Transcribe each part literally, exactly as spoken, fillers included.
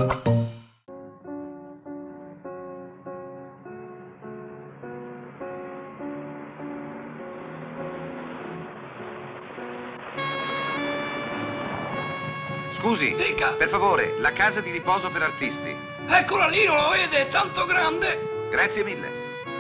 Scusi, Dica. Per favore, la casa di riposo per artisti. Eccola lì, non la vede? È tanto grande. Grazie mille.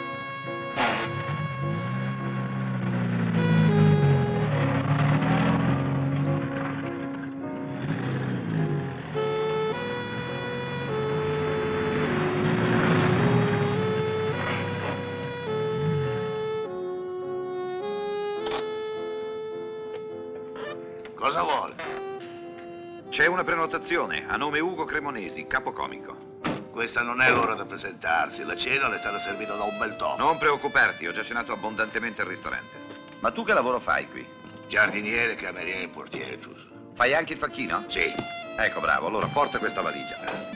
Cosa vuole? C'è una prenotazione a nome Ugo Cremonesi, capocomico. Questa non è l'ora da presentarsi. La cena le sarà servita da un bel tono. Non preoccuparti, ho già cenato abbondantemente al ristorante. Ma tu che lavoro fai qui? Giardiniere, cameriere e portiere, tu. Fai anche il facchino? Sì. Ecco, bravo, allora porta questa valigia.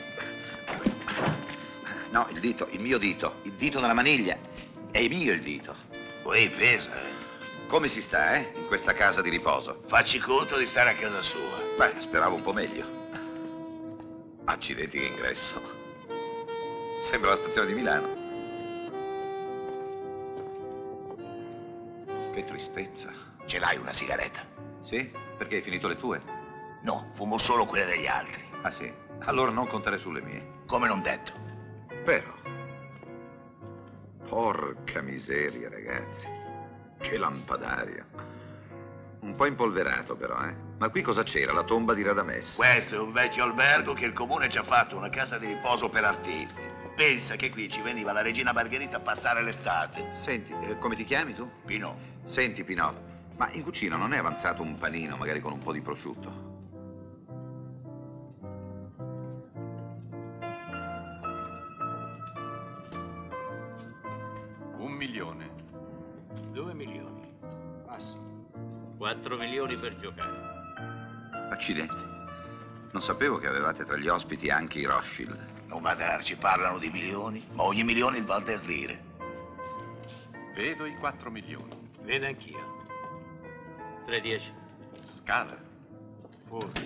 No, il dito, il mio dito, il dito nella maniglia. È mio il dito. Poi pesa, eh? Come si sta, eh, in questa casa di riposo? Facci conto di stare a casa sua. Beh, speravo un po' meglio. Accidenti che ingresso. Sembra la stazione di Milano. Che tristezza. Ce l'hai una sigaretta? Sì? Perché hai finito le tue? No, fumo solo quelle degli altri. Ah sì? Allora non contare sulle mie. Come non detto. Però. Porca miseria, ragazzi. Che lampadario. Un po' impolverato però, eh. Ma qui cosa c'era? La tomba di Radames. Questo è un vecchio albergo che il comune ci ha fatto, una casa di riposo per artisti. Pensa che qui ci veniva la regina Margherita a passare l'estate. Senti, eh, come ti chiami tu? Pino. Senti, Pinot, ma in cucina non è avanzato un panino, magari con un po' di prosciutto? Un milione. Due milioni. Passo. Quattro milioni per giocare. Accidenti. Non sapevo che avevate tra gli ospiti anche i Rothschild. Non badarci, parlano di milioni, ma ogni milione il vale a lire. Vedo i quattro milioni. Vedo anch'io. Tre dieci. Scala. Fuori.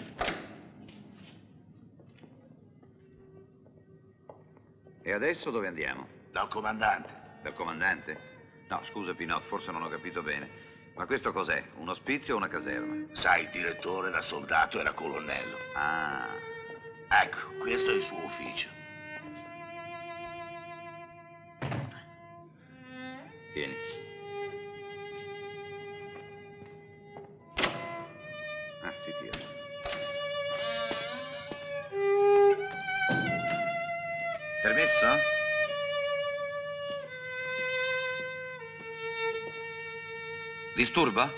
E adesso dove andiamo? Dal comandante. Dal comandante? No, scusa Pinot, forse non ho capito bene. Ma questo cos'è? Un ospizio o una caserma? Sai, il direttore da soldato era colonnello. Ah. Ecco, questo è il suo ufficio. Tieni. Ah, si tira. Permesso? Disturba?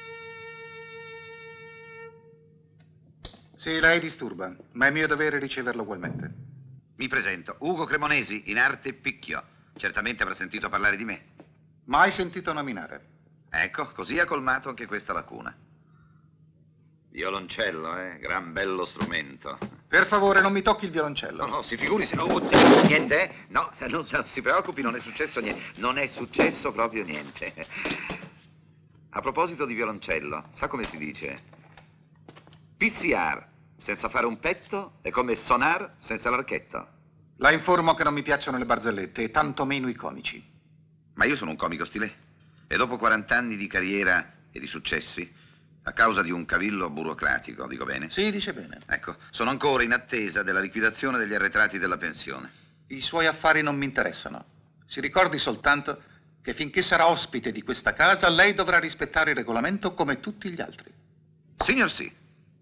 Sì, lei disturba, ma è mio dovere riceverlo ugualmente. Mi presento, Ugo Cremonesi, in arte Picchio. Certamente avrà sentito parlare di me. Mai sentito nominare. Ecco, così ha colmato anche questa lacuna. Violoncello, eh? Gran bello strumento. Per favore, non mi tocchi il violoncello. No, no, si figuri se... Oh, niente, eh? No, non, non si preoccupi, non è successo niente. Non è successo proprio niente. A proposito di violoncello, sa come si dice? P C R senza fare un petto è come sonar senza l'archetto. La informo che non mi piacciono le barzellette e tantomeno i comici. Ma io sono un comico stilè e dopo quarant'anni di carriera e di successi, a causa di un cavillo burocratico, dico bene? Sì, dice bene. Ecco, sono ancora in attesa della liquidazione degli arretrati della pensione. I suoi affari non mi interessano. Si ricordi soltanto che finché sarà ospite di questa casa, lei dovrà rispettare il regolamento come tutti gli altri. Signor sì.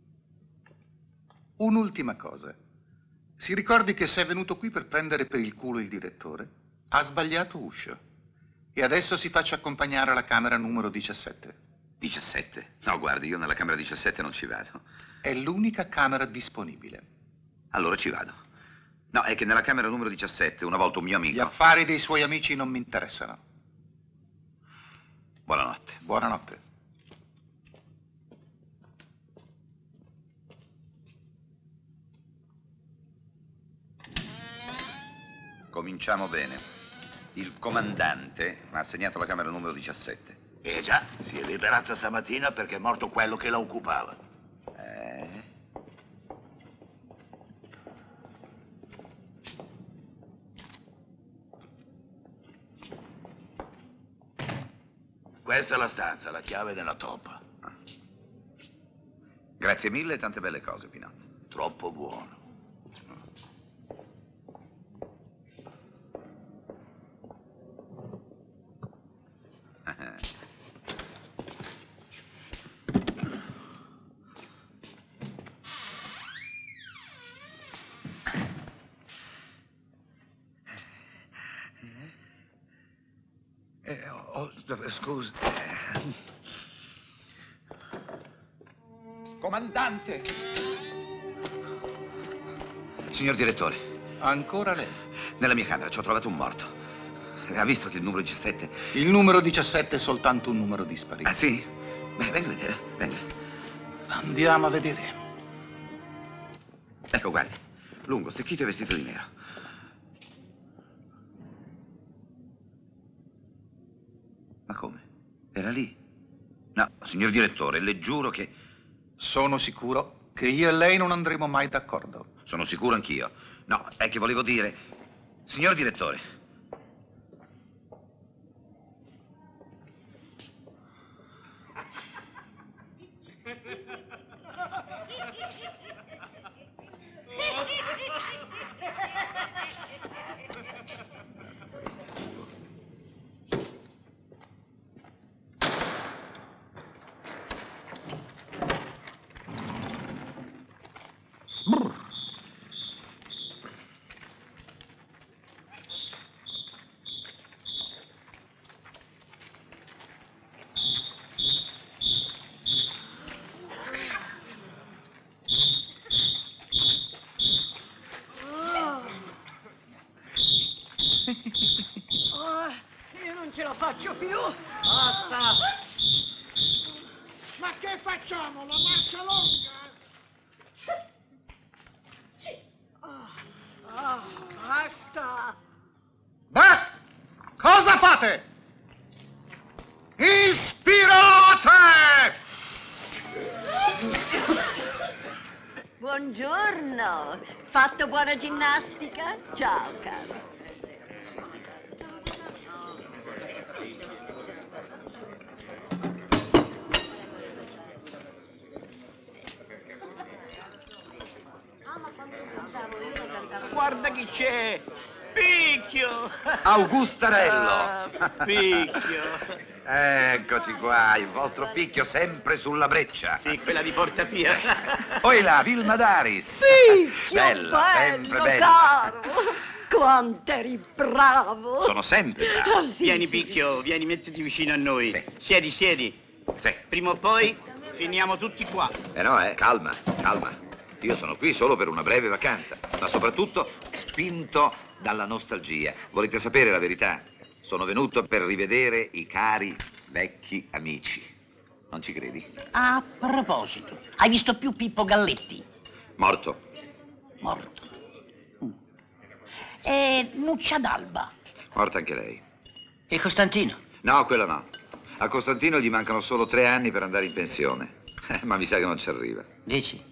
Un'ultima cosa. Si ricordi che se è venuto qui per prendere per il culo il direttore, ha sbagliato uscio. E adesso si faccia accompagnare alla camera numero diciassette. diciassette? No, guardi, io nella camera diciassette non ci vado. È l'unica camera disponibile. Allora ci vado. No, è che nella camera numero diciassette, una volta un mio amico... Gli affari dei suoi amici non mi interessano. Buonanotte. Buonanotte. Cominciamo bene. Il comandante mi ha assegnato la camera numero diciassette. Eh già, si è liberata stamattina perché è morto quello che la occupava. Eh? Questa è la stanza, la chiave della toppa. Grazie mille e tante belle cose, Pinotto. Troppo buono. Eh, oh, oh, scusa. Comandante! Signor direttore. Ancora lei? Nella mia camera ci ho trovato un morto. Ha visto che il numero diciassette... Il numero diciassette è soltanto un numero dispari. Ah, sì? Beh, venga a vedere, venga. Andiamo a vedere. Ecco, guardi. Lungo, stecchito e vestito di nero. Ma come? Era lì? No, signor direttore, le giuro che... Sono sicuro che io e lei non andremo mai d'accordo. Sono sicuro anch'io. No, è che volevo dire... Signor direttore... Oh, io non ce la faccio più. Basta! Ma che facciamo? La marcia lunga? Oh, oh, basta. Beh, cosa fate? Ispirate! Buongiorno. Fatto buona ginnastica? Ciao, caro. Guarda chi c'è! Picchio! Augustarello! Ah, Picchio! Eccoci qua, il vostro picchio sempre sulla breccia. Sì, quella di Porta Pia. Poi là, Vilma Daris. Sì, che Bella, sempre bello, bella. caro. Quanto eri bravo. Sono sempre bravo. Ah, sì, Vieni, sì. Picchio, vieni, mettiti vicino a noi. Sì. Siedi, siedi. Sì. Prima o poi finiamo tutti qua. Eh no, eh, calma, calma. Io sono qui solo per una breve vacanza, ma soprattutto spinto dalla nostalgia. Volete sapere la verità? Sono venuto per rivedere i cari vecchi amici. Non ci credi? A proposito, hai visto più Pippo Galletti? Morto. Morto. Mm. E Nuccia d'Alba? Morta anche lei. E Costantino? No, quello no. A Costantino gli mancano solo tre anni per andare in pensione. Ma mi sa che non ci arriva. Dici?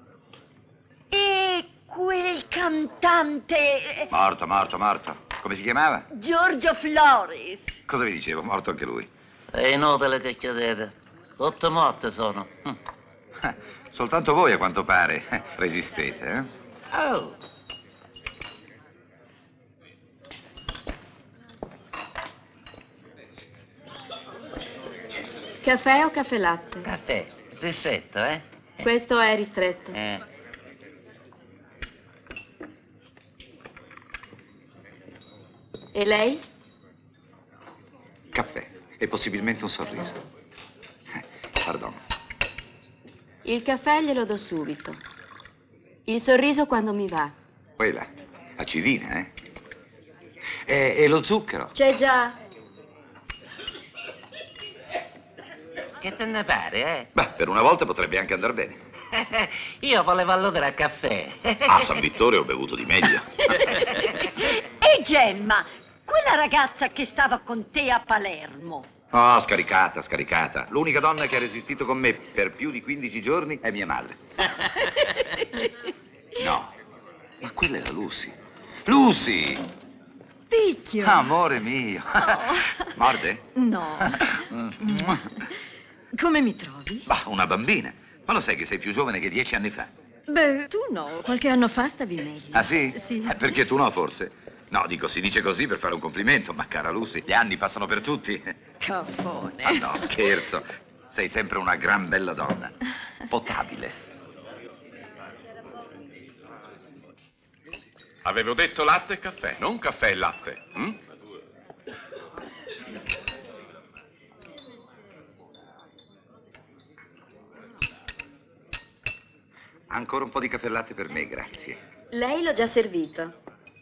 E quel cantante Morto, morto, morto. Come si chiamava? Giorgio Floris. Cosa vi dicevo? Morto anche lui. È inutile che chiedete. Tutte morte sono. Mm. Eh, Soltanto voi, a quanto pare, eh, resistete, eh? Oh. Caffè o caffè latte? Caffè, ristretto, eh? Questo è ristretto. Eh. E lei? Caffè e possibilmente un sorriso. Eh, Pardon. Il caffè glielo do subito. Il sorriso quando mi va. Quella, acidina, eh? E, e lo zucchero? C'è già. Che te ne pare, eh? Beh, per una volta potrebbe anche andare bene. Io volevo alludere a caffè. A San Vittorio ho bevuto di meglio. E Gemma, quella ragazza che stava con te a Palermo. Oh, scaricata, scaricata. L'unica donna che ha resistito con me per più di quindici giorni è mia madre. No, ma quella era Lucy. Lucy! picchio. Amore mio. Morde? No. Mm. Come mi trovi? Bah, una bambina. Ma lo sai che sei più giovane che dieci anni fa? Beh, tu no. Qualche anno fa stavi meglio. Ah, sì? Sì. Eh, perché tu no, forse? No, dico, si dice così per fare un complimento, ma cara Lucy, gli anni passano per tutti. Cafone. Ah, no, scherzo. Sei sempre una gran bella donna. Potabile. Avevo detto latte e caffè, non caffè e latte. hm? Ancora un po' di caffè e latte per me, grazie. Lei l'ho già servito.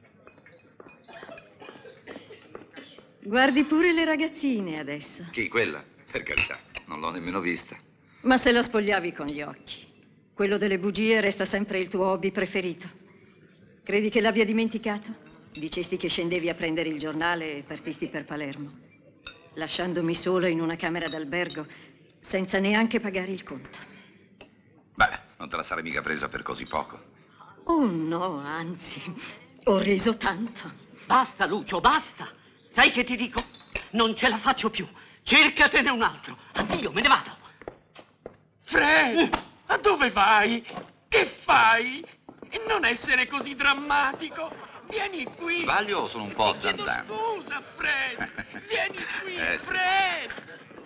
Guardi pure le ragazzine adesso. Chi, quella? Per carità, non l'ho nemmeno vista. Ma se la spogliavi con gli occhi. Quello delle bugie resta sempre il tuo hobby preferito. Credi che l'abbia dimenticato? Dicesti che scendevi a prendere il giornale e partisti per Palermo, lasciandomi solo in una camera d'albergo senza neanche pagare il conto. Beh, non te la sarei mica presa per così poco. Oh no, anzi, ho riso tanto. Basta, Lucio, basta. Sai che ti dico? Non ce la faccio più. Cercatene un altro. Addio, me ne vado. Fred, a dove vai? Che fai? E non essere così drammatico. Vieni qui. Sbaglio o sono un po' Ti chiedo zanzano? Scusa, Fred. Vieni qui, Eh, sì. Fred.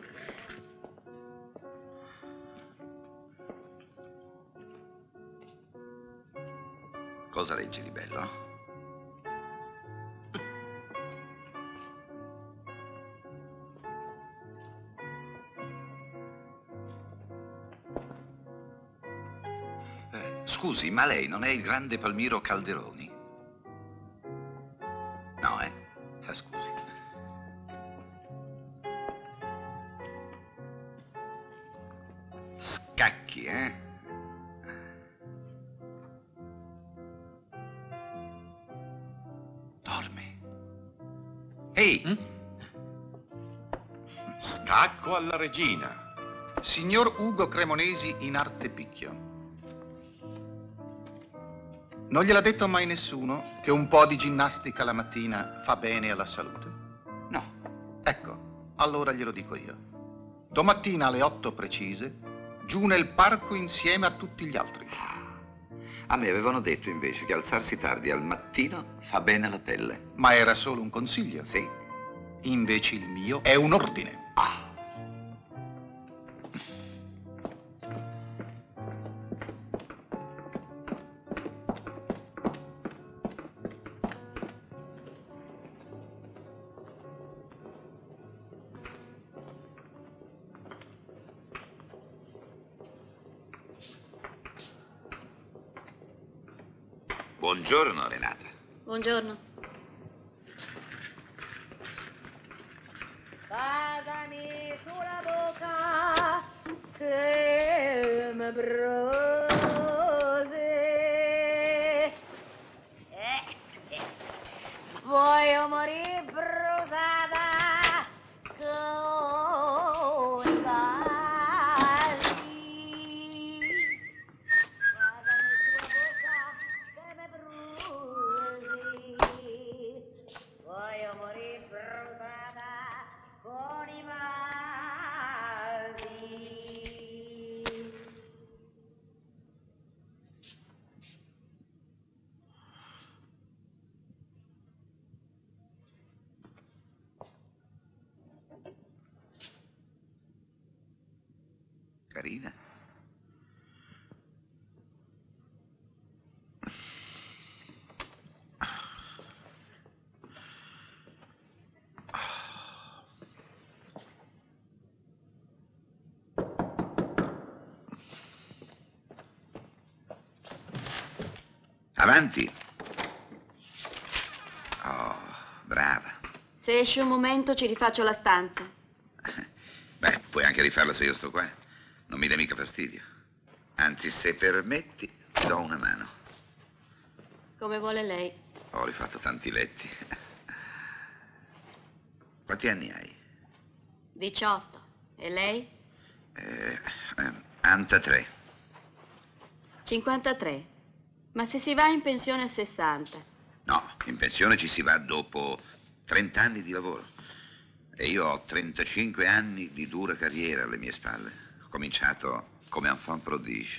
Cosa leggi di bello? Eh, scusi, ma lei non è il grande Palmiro Calderoni? No, eh? Ah, scusi. Scacchi, eh? Dorme. Ehi! Scacco alla regina. Signor Ugo Cremonesi in arte picchio. Non gliel'ha detto mai nessuno che un po' di ginnastica la mattina fa bene alla salute? No. Ecco, allora glielo dico io. Domattina alle otto precise, giù nel parco insieme a tutti gli altri. A me avevano detto invece che alzarsi tardi al mattino fa bene alla pelle. Ma era solo un consiglio. Sì. Invece il mio è un ordine. Ah. Buongiorno, Renata. Buongiorno. Basami sulla bocca che mi brusi. Voglio morire brusata con i vasi. Basami sulla bocca che mi brusi. Voglio morire brusata con i vasi. Carina. Avanti. Oh, brava. Se esce un momento ci rifaccio la stanza. Beh, puoi anche rifarla se io sto qua. Non mi dai mica fastidio. Anzi, se permetti, ti do una mano. Come vuole lei. Ho rifatto tanti letti. Quanti anni hai? diciotto. E lei? Eh, eh, antatré. cinquantatré. Ma se si va in pensione a sessanta. No, in pensione ci si va dopo trenta anni di lavoro. E io ho trentacinque anni di dura carriera alle mie spalle. Ho cominciato come enfant prodige.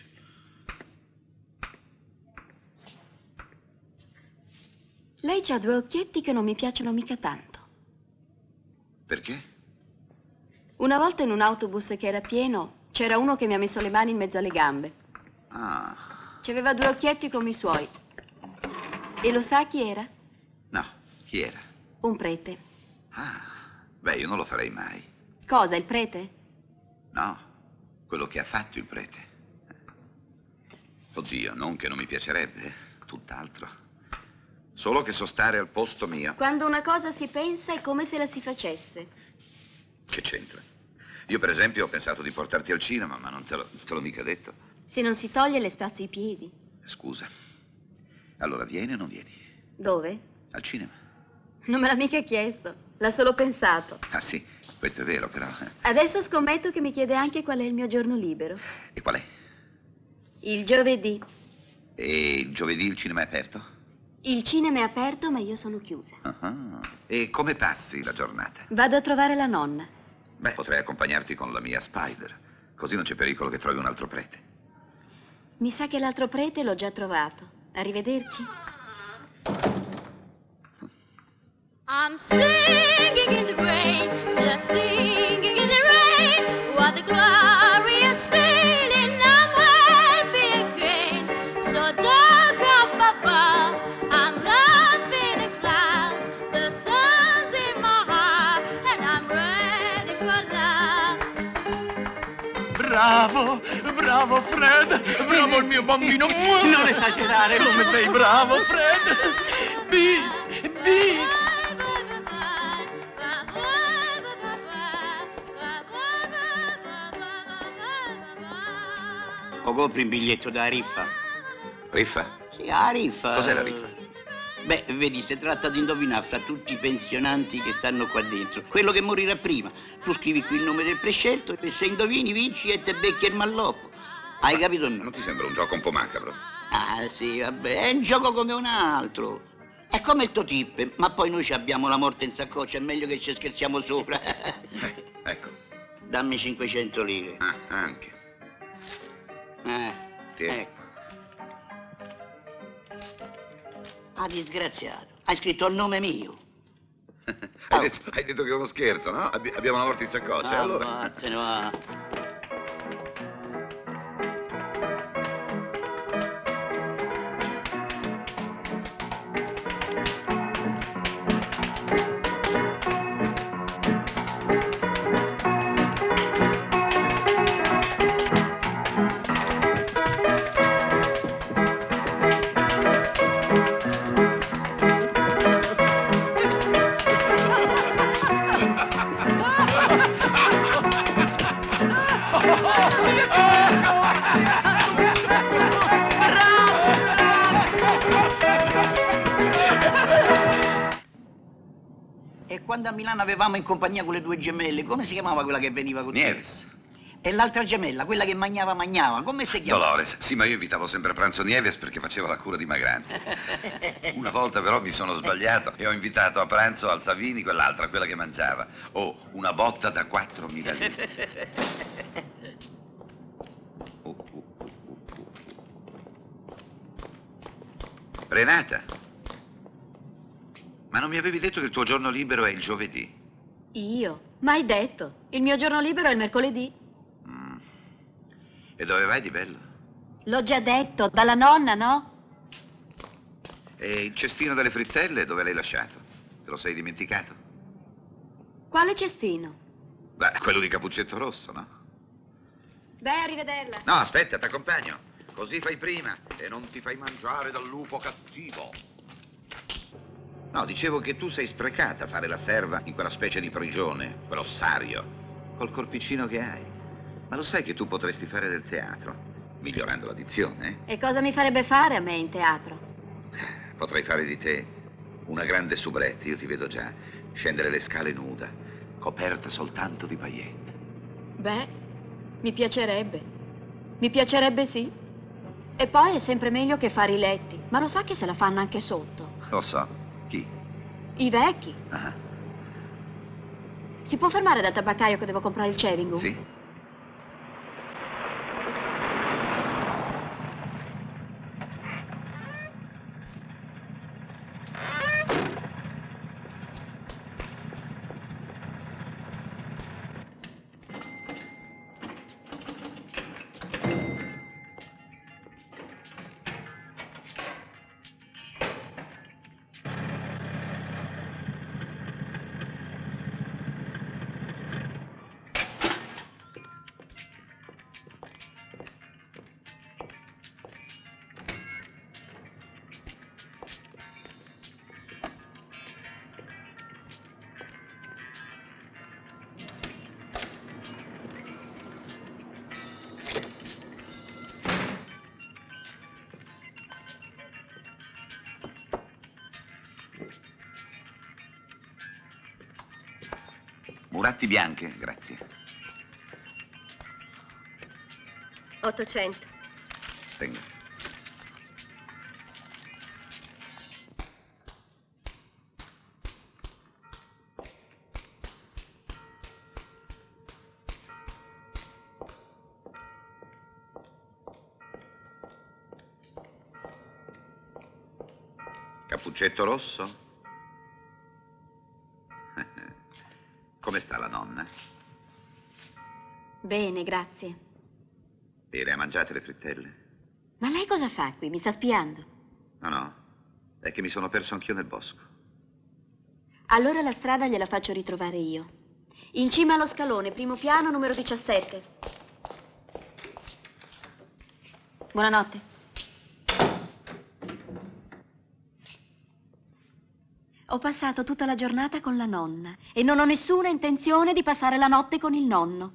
Lei c'ha due occhietti che non mi piacciono mica tanto. Perché? Una volta in un autobus che era pieno, c'era uno che mi ha messo le mani in mezzo alle gambe. Ah, C'aveva due occhietti come i suoi. E lo sa chi era? no, chi era? Un prete. Ah, beh, io non lo farei mai. Cosa, il prete? No, quello che ha fatto il prete. Oddio, non che non mi piacerebbe, tutt'altro. Solo che so stare al posto mio. Quando una cosa si pensa è come se la si facesse. Che c'entra? Io, per esempio, ho pensato di portarti al cinema, ma non te l'ho, te l'ho mica detto. Se non si toglie le spazio i piedi. Scusa. Allora, vieni o non vieni? Dove? Al cinema. Non me l'ha mica chiesto. L'ha solo pensato. Ah, sì, questo è vero, però. Adesso scommetto che mi chiede anche qual è il mio giorno libero. E qual è? Il giovedì. E il giovedì il cinema è aperto? Il cinema è aperto, ma io sono chiusa. Ah, e come passi la giornata? Vado a trovare la nonna. Beh, potrei accompagnarti con la mia Spider. Così non c'è pericolo che trovi un altro prete. Mi sa che l'altro prete l'ho già trovato. Arrivederci. I'm singing in the rain, just singing in the rain. What a glorious feeling, I'm happy again. So dark up above, I'm loving the clouds. The sun's in my heart, and I'm ready for love. Bravo, bravo Fred, bravo il mio bambino. Non esagerare, come Lucio. sei bravo, Fred. Bis, bis. O compri un biglietto da riffa? Riffa? Sì, la riffa. Cos'è la riffa? Beh, vedi, si tratta di indovinare fra tutti i pensionanti che stanno qua dentro. Quello che morirà prima. Tu scrivi qui il nome del prescelto e se indovini vinci e te becchi il malloppo. Hai capito o no? Non ti sembra un gioco un po' macabro? Ah, sì, vabbè, è un gioco come un altro. È come il Totippe, ma poi noi ci abbiamo la morte in saccoccia, è meglio che ci scherziamo sopra. Eh, ecco. Dammi cinquecento lire. Ah, anche. Eh, Tieni. ecco. Ah, disgraziato. Hai scritto il nome mio. Hai, detto, hai detto che è uno scherzo, no? Abbi- abbiamo la morte in saccoccia, Ah, allora. vattene, va. E quando a Milano avevamo in compagnia quelle due gemelle, come si chiamava quella che veniva con te? Nieves. E l'altra gemella, quella che magnava magnava, come si chiama? Dolores, sì, ma io invitavo sempre a pranzo Nieves perché faceva la cura di Magrani. Una volta però mi sono sbagliato e ho invitato a pranzo al Savini quell'altra, quella che mangiava. Oh, una botta da quattromila lire. Oh, oh, oh, oh, oh. Renata, ma non mi avevi detto che il tuo giorno libero è il giovedì? Io? Mai detto. Il mio giorno libero è il mercoledì. Mm. E dove vai di bello? L'ho già detto, dalla nonna, no? E il cestino delle frittelle dove l'hai lasciato? Te lo sei dimenticato? Quale cestino? Beh, quello di Cappuccetto Rosso, no? Beh, arrivederla. No, aspetta, ti accompagno. Così fai prima e non ti fai mangiare dal lupo cattivo. No, dicevo che tu sei sprecata a fare la serva in quella specie di prigione, quell'ossario, col corpicino che hai. Ma lo sai che tu potresti fare del teatro, migliorando la dizione? E cosa mi farebbe fare a me in teatro? Potrei fare di te una grande soubrette, io ti vedo già, scendere le scale nuda, coperta soltanto di paillette. Beh, mi piacerebbe. Mi piacerebbe sì. E poi è sempre meglio che fare i letti. Ma lo sa che se la fanno anche sotto? Lo so. Chi? I vecchi. Ah, Si può fermare dal tabaccaio che devo comprare il chewing gum? sì. Muratti bianche, grazie. ottocento. Tenga. Cappuccetto rosso? Come sta la nonna? Bene, grazie. E le ha mangiate le frittelle? Ma lei cosa fa qui? Mi sta spiando? No, no, è che mi sono perso anch'io nel bosco. Allora la strada gliela faccio ritrovare io. In cima allo scalone, primo piano, numero diciassette. Buonanotte. Ho passato tutta la giornata con la nonna e non ho nessuna intenzione di passare la notte con il nonno.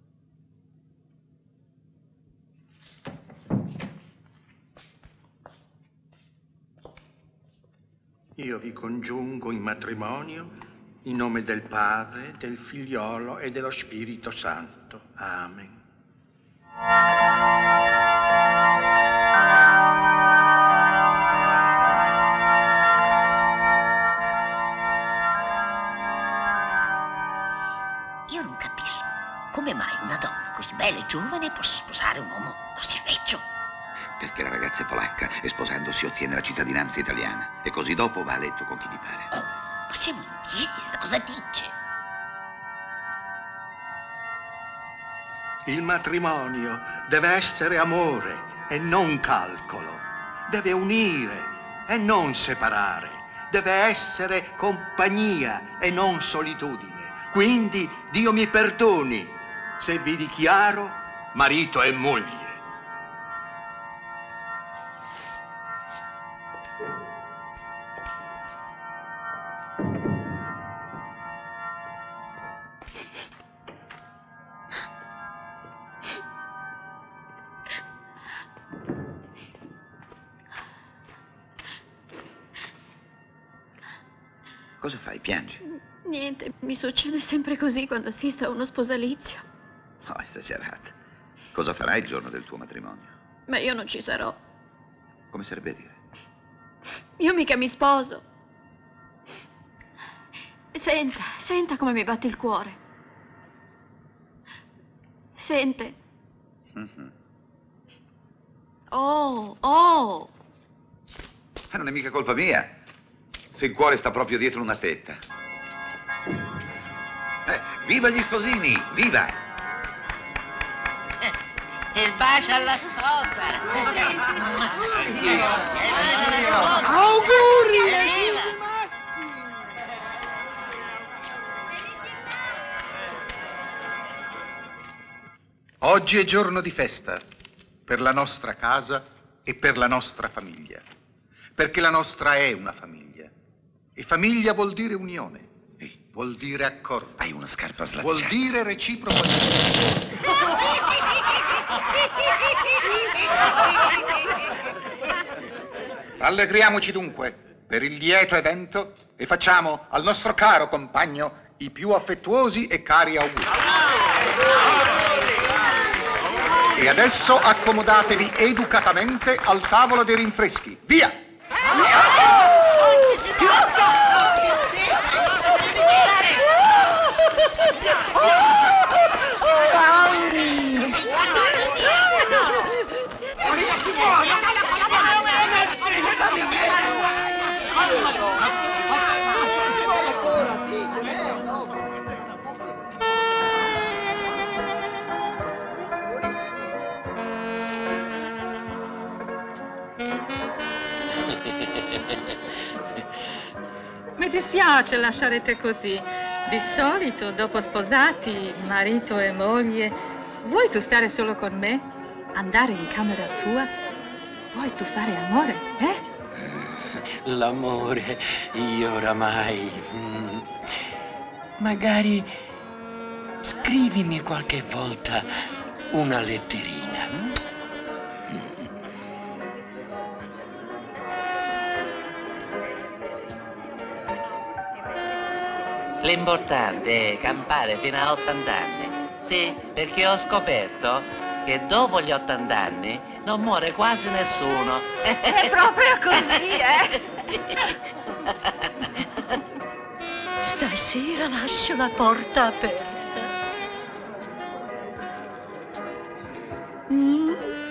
Io vi congiungo in matrimonio in nome del Padre, del Figliolo e dello Spirito Santo. Amen. Io non capisco come mai una donna così bella e giovane possa sposare un uomo così vecchio. Perché la ragazza è polacca e sposandosi ottiene la cittadinanza italiana. E così dopo va a letto con chi gli pare. Oh, ma siamo in chiesa, cosa dice? Il matrimonio deve essere amore e non calcolo. Deve unire e non separare. Deve essere compagnia e non solitudine. Quindi Dio mi perdoni se vi dichiaro marito e moglie. Cosa fai? Piangi? Niente, mi succede sempre così quando assisto a uno sposalizio. No, esagerata. Cosa farai il giorno del tuo matrimonio? Ma io non ci sarò. Come sarebbe a dire? Io mica mi sposo. Senta, senta come mi batte il cuore. Sente. Mm-hmm. Oh, oh. Ma non è mica colpa mia se il cuore sta proprio dietro una tetta. Eh, viva gli sposini, viva! Il bacio alla sposa! Auguri! Oggi è giorno di festa per la nostra casa e per la nostra famiglia, perché la nostra è una famiglia e famiglia vuol dire unione, vuol dire accordo. Hai una scarpa slacciata. Vuol dire reciproco. Allegriamoci dunque per il lieto evento e facciamo al nostro caro compagno i più affettuosi e cari auguri. E adesso accomodatevi educatamente al tavolo dei rinfreschi. Via! Mi dispiace lasciarete così. Di solito, dopo sposati, marito e moglie, vuoi tu stare solo con me? Andare in camera tua? Vuoi tu fare amore, eh? L'amore, io oramai... mm, magari scrivimi qualche volta una letterina. mm? L'importante è campare fino a ottanta anni. Sì, perché ho scoperto che dopo gli ottanta anni non muore quasi nessuno. È proprio così, eh? Stasera lascio la porta aperta. Mm.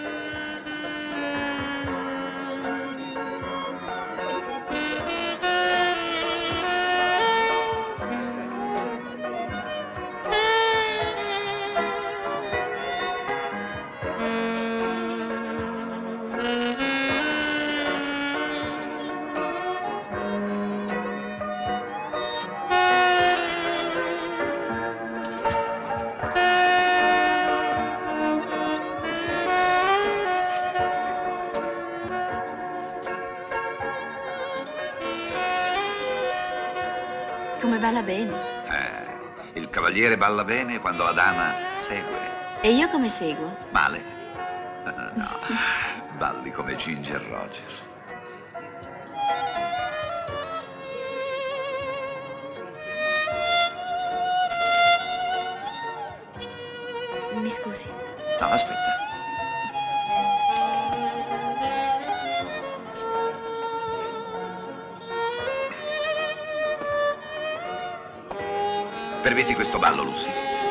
Come balla bene. Eh, il cavaliere balla bene quando la dama segue. E io come seguo? Male. No, balli come Ginger Rogers. Mi scusi. No, aspetta. Permetti questo ballo, Lucy?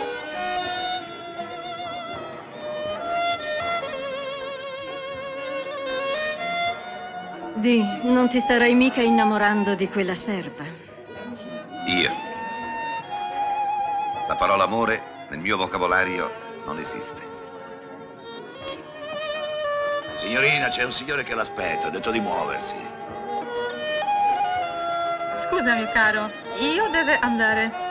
Di, non ti starai mica innamorando di quella serva. Io. La parola amore nel mio vocabolario non esiste. Signorina, c'è un signore che l'aspetta, ha detto di muoversi. Scusami, caro, io devo andare.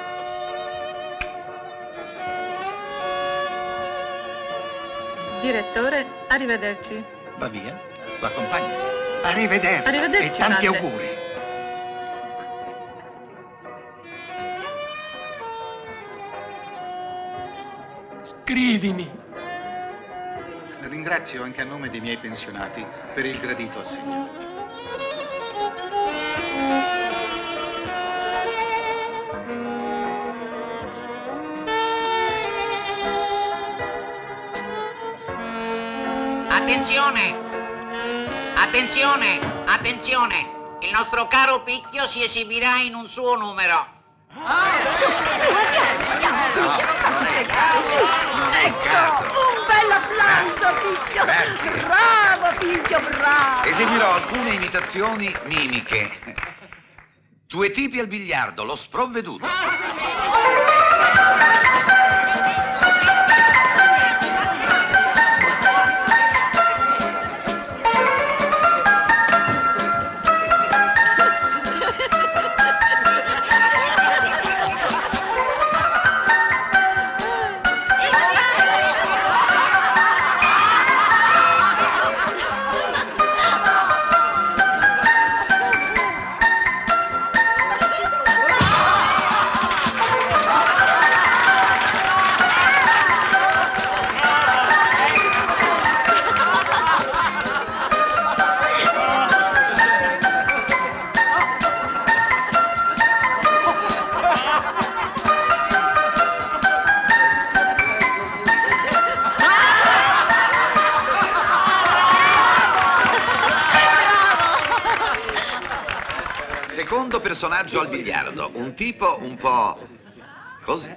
Direttore, arrivederci. Va via, lo accompagno. Arrivederci. Arrivederci, e tanti padre. auguri. Scrivimi. La ringrazio anche a nome dei miei pensionati per il gradito assegno. Attenzione! Attenzione! Attenzione! Il nostro caro Picchio si esibirà in un suo numero. Su, su, andiamo, andiamo, Picchio, non fate caso. Non è il caso. Un bel applauso, Picchio. Grazie. Bravo, Picchio, bravo. Eseguirò alcune imitazioni mimiche. Due tipi al biliardo, lo sprovveduto. Secondo personaggio al biliardo, un tipo un po' Così.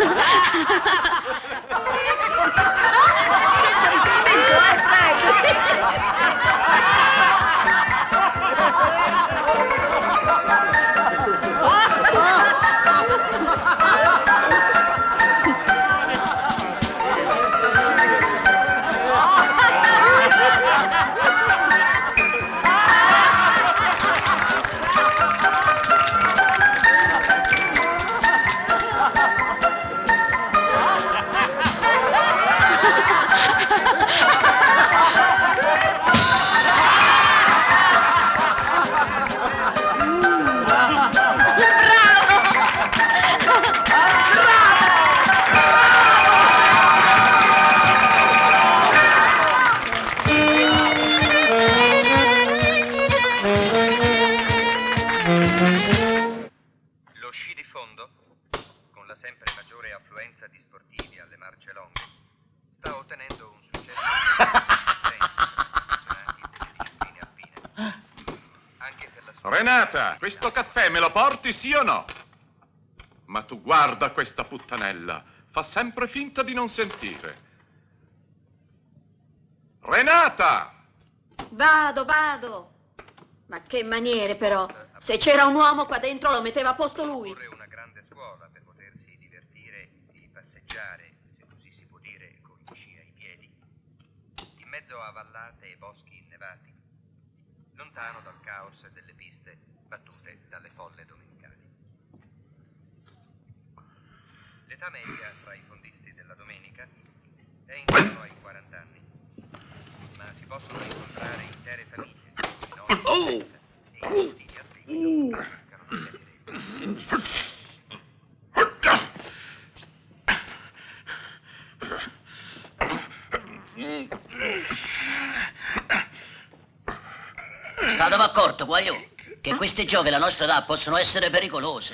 Lo sci di fondo, con la sempre maggiore affluenza di sportivi alle marce longhe, sta ottenendo un successo delle discipline alpine. Anche per la sua... Renata, questo caffè me lo porti, sì o no? Ma tu guarda questa puttanella, fa sempre finta di non sentire. Renata! Vado, vado. Ma che maniere però. Se c'era un uomo qua dentro lo metteva a posto lui. Una grande scuola per potersi divertire e passeggiare, se così si può dire, con gli sci ai piedi, in mezzo a vallate e boschi innevati, lontano dal caos delle piste battute dalle folle domenicali. L'età media tra i fondisti della domenica è intorno ai quaranta anni, ma si possono incontrare intere famiglie. Oh! Oh! Statevi accorto, guagliò, che queste gioche alla nostra età possono essere pericolose.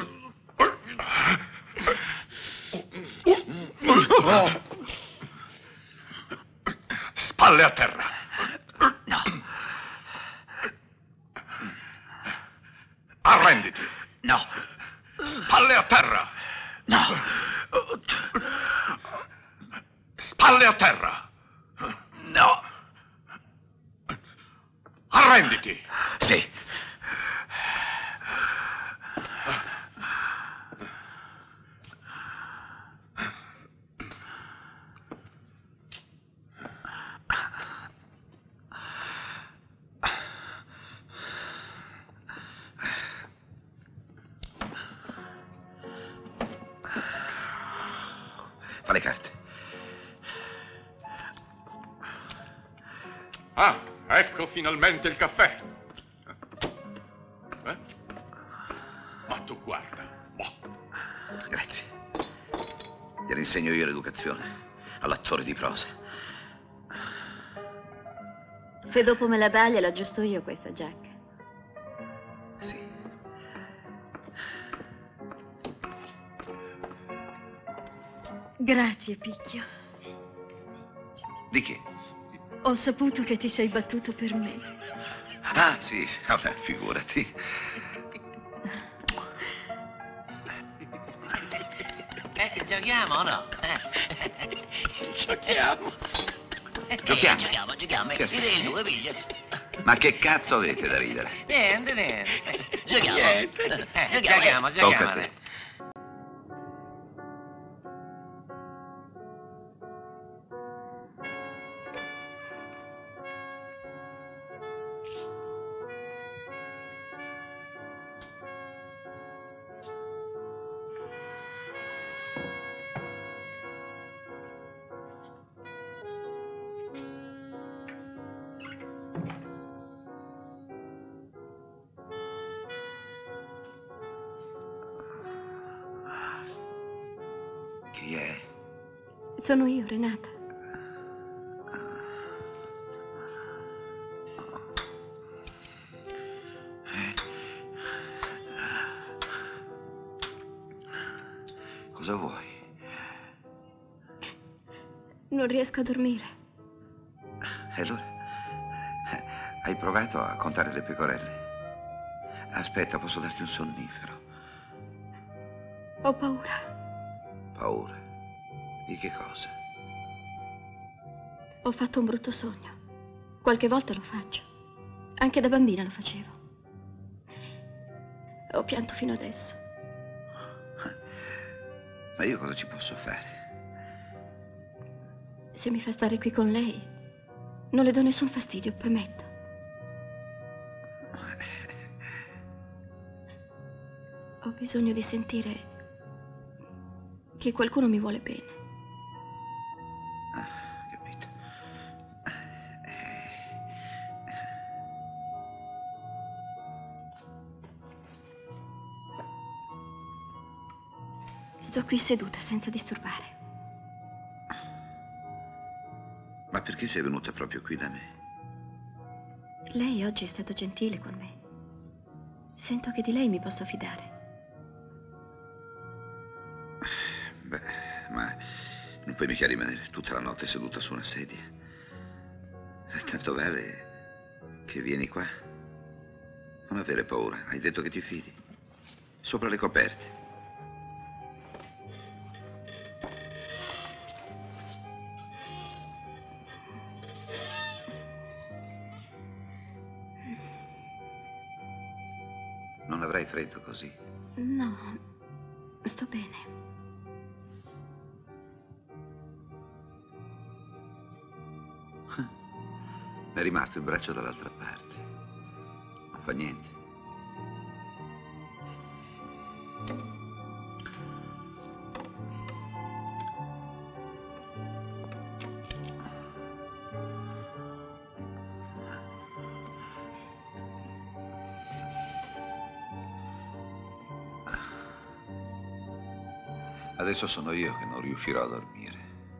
Spalle a terra. No. Arrenditi. No. Spalle a terra. No. Spalle a terra. No. Arrenditi. Sì. Fa le carte. Ah, ecco finalmente il caffè. Eh? Ma tu guarda. Boh. Grazie. Gliene insegno io l'educazione all'attore di prosa. Se dopo me la dà, gliela aggiusto io questa giacca. Sì. Grazie, Picchio. Di che? Ho saputo che ti sei battuto per me. Ah, sì, sì. Vabbè, figurati. Eh, giochiamo o no? Eh. Giochiamo. Giochiamo? Eh, giochiamo, giochiamo. Che Tira il due, piglia. Ma che cazzo avete da ridere? Niente, niente. Giochiamo. Niente. Eh, giochiamo, giochiamo. Tocca a te. Chi è? Sono io, Renata. Cosa vuoi? Non riesco a dormire. E allora? Hai provato a contare le pecorelle? Aspetta, posso darti un sonnifero. Ho paura. Paura? Di che cosa? Ho fatto un brutto sogno. Qualche volta lo faccio. Anche da bambina lo facevo. Ho pianto fino adesso. Ma io cosa ci posso fare? Se mi fa stare qui con lei, non le do nessun fastidio, prometto. Ho bisogno di sentire che qualcuno mi vuole bene. Ah, capito. Sto qui seduta senza disturbare. Ma perché sei venuta proprio qui da me? Lei oggi è stato gentile con me. Sento che di lei mi posso fidare. Beh, ma non puoi mica rimanere tutta la notte seduta su una sedia. Tanto vale che vieni qua. Non avere paura, hai detto che ti fidi. Sopra le coperte. Non avrai freddo così? No, sto bene. È rimasto il braccio dall'altra parte. Non fa niente. Adesso sono io che non riuscirò a dormire.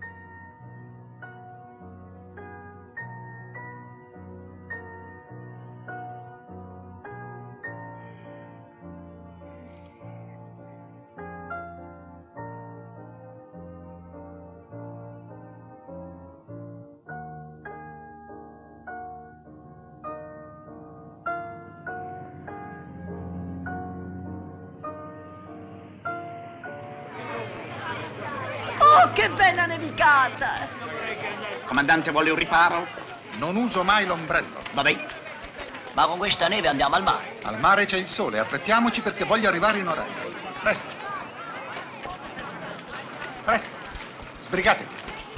Oh, che bella nevicata! Comandante, vuole un riparo? Non uso mai l'ombrello. Va bene. Ma con questa neve andiamo al mare. Al mare c'è il sole, affrettiamoci perché voglio arrivare in orario. Presto. Presto. Sbrigatevi.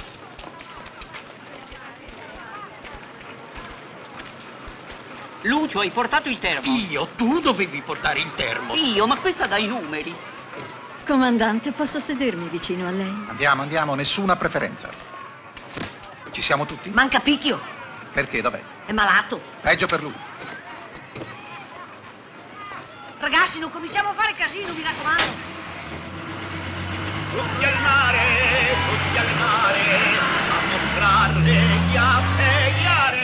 Lucio, hai portato il termo? Io? Tu dovevi portare il termo. Io? Ma questa dai numeri. Comandante, posso sedermi vicino a lei? Andiamo, andiamo, nessuna preferenza. Ci siamo tutti? Manca Picchio. Perché? Dov'è? È malato. Peggio per lui. Ragazzi, non cominciamo a fare casino, mi raccomando. Tutti al mare, tutti al mare, a mostrarle chi a preghiare.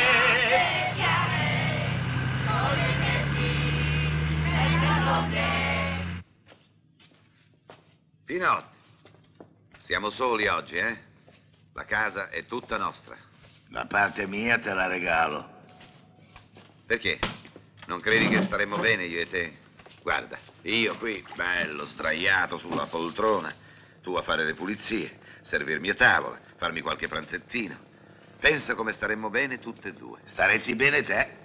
Pinot, siamo soli oggi, eh? La casa è tutta nostra. Da parte mia te la regalo. Perché? Non credi che staremmo bene io e te? Guarda, io qui, bello, sdraiato sulla poltrona, tu a fare le pulizie, servirmi a tavola, farmi qualche pranzettino. Pensa come staremmo bene tutte e due. Staresti bene te?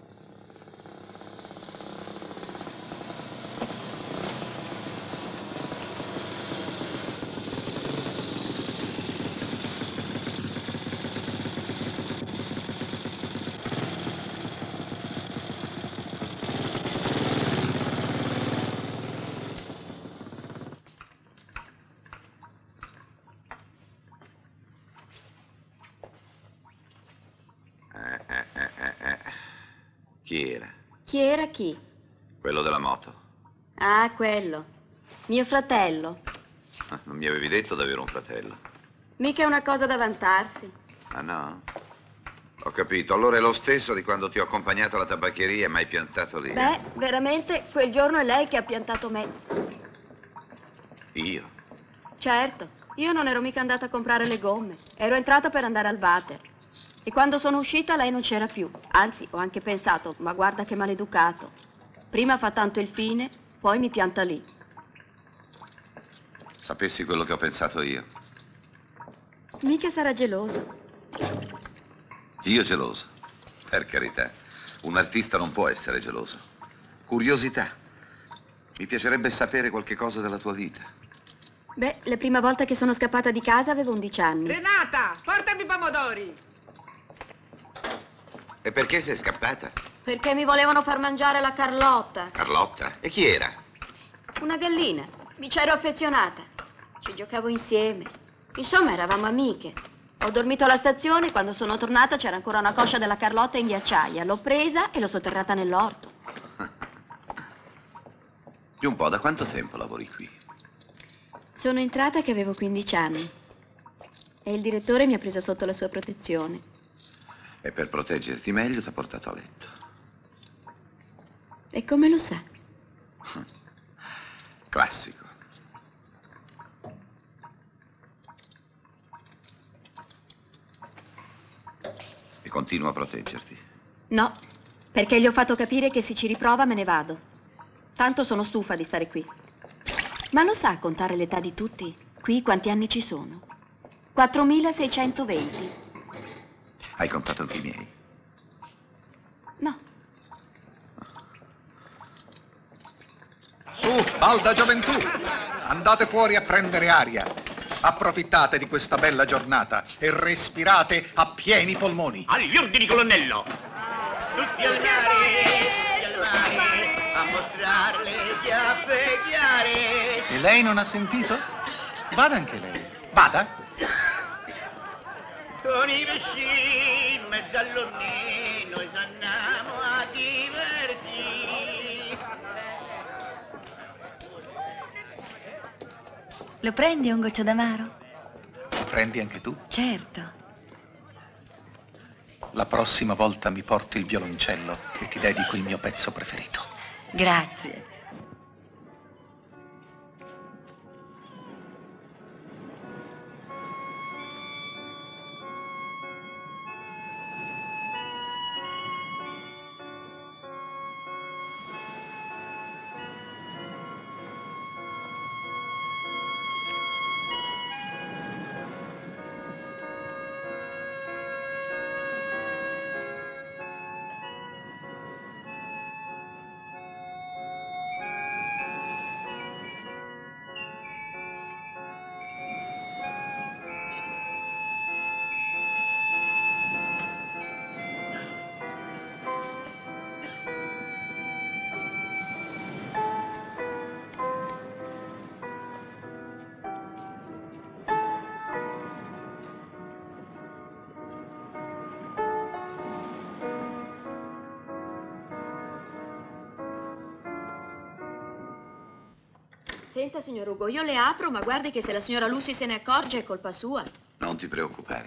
Chi era? Chi era chi? Quello della moto. Ah, quello. Mio fratello. Ah, non mi avevi detto di avere un fratello. Mica è una cosa da vantarsi. Ah, no? Ho capito. Allora è lo stesso di quando ti ho accompagnato alla tabaccheria e mi hai piantato lì. Beh, veramente, quel giorno è lei che ha piantato me. Io? Certo, io non ero mica andata a comprare le gomme. Ero entrata per andare al water. E quando sono uscita lei non c'era più. Anzi, ho anche pensato, ma guarda che maleducato. Prima fa tanto il fine, poi mi pianta lì. Sapessi quello che ho pensato io. Mica sarà geloso. Io geloso? Per carità. Un artista non può essere geloso. Curiosità. Mi piacerebbe sapere qualche cosa della tua vita. Beh, la prima volta che sono scappata di casa avevo undici anni. Renata, portami i pomodori. E perché sei scappata? Perché mi volevano far mangiare la Carlotta. Carlotta? E chi era? Una gallina. Mi c'ero affezionata. Ci giocavo insieme. Insomma, eravamo amiche. Ho dormito alla stazione, quando sono tornata c'era ancora una coscia della Carlotta in ghiacciaia. L'ho presa e l'ho sotterrata nell'orto. Di un po', da quanto tempo lavori qui? Sono entrata che avevo quindici anni. E il direttore mi ha preso sotto la sua protezione. E per proteggerti meglio ti ha portato a letto. E come lo sa? Classico. E continua a proteggerti. No, perché gli ho fatto capire che se ci riprova me ne vado. Tanto sono stufa di stare qui. Ma lo sa contare l'età di tutti? Qui quanti anni ci sono? quattromilaseicentoventi. Hai contato anche i miei? No. Su, balda gioventù! Andate fuori a prendere aria. Approfittate di questa bella giornata e respirate a pieni polmoni. Agli ordini, colonnello! Tutti al mare, tutti al mare, a mostrare le chiappe chiare. E lei non ha sentito? Vada anche lei. Vada. Con i vesci in mezzo all'ornino noi s'andiamo a divertire. Lo prendi un goccio d'amaro? Prendi anche tu? Certo. La prossima volta mi porti il violoncello e ti dedico il mio pezzo preferito. Grazie. Senta, signor Ugo, io le apro, ma guardi che se la signora Lucy se ne accorge è colpa sua. Non ti preoccupare.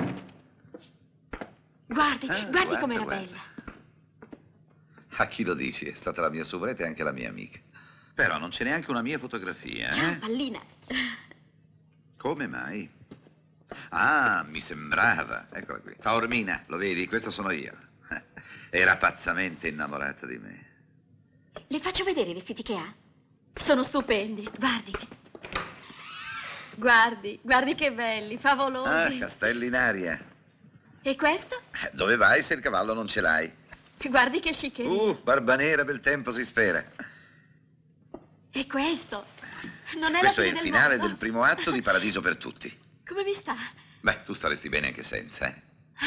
Guardi, Ah, guardi guarda, com'era guarda. bella. A chi lo dici? È stata la mia soubretta e anche la mia amica. Però non c'è neanche una mia fotografia, eh? Pallina. Come mai? Ah, mi sembrava. Eccola qui. Taormina, lo vedi? Questo sono io. Era pazzamente innamorata di me. Le faccio vedere i vestiti che ha? Sono stupendi, guardi. Guardi, guardi che belli, Ah, favolosi. castelli in aria. E questo? Eh, Dove vai se il cavallo non ce l'hai? Guardi che sciccheria. Uh, barba nera, bel tempo si spera. E questo? Non è Questo la è fine il del finale mondo? del primo atto di Paradiso per tutti. Come mi sta? Beh, tu staresti bene anche senza, eh?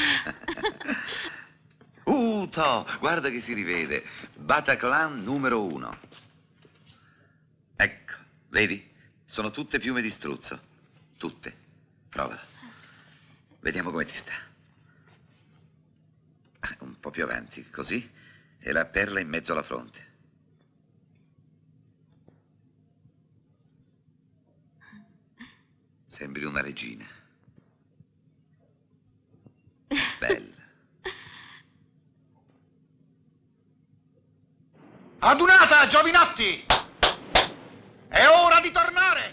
Uh, To, guarda che si rivede. Bataclan numero uno. Ecco, vedi? Sono tutte piume di struzzo. Tutte. Provalo. Vediamo come ti sta. Ah, un po' più avanti, così. E la perla in mezzo alla fronte. Sembri una regina. Bella. Adunata, giovinotti! È ora di tornare!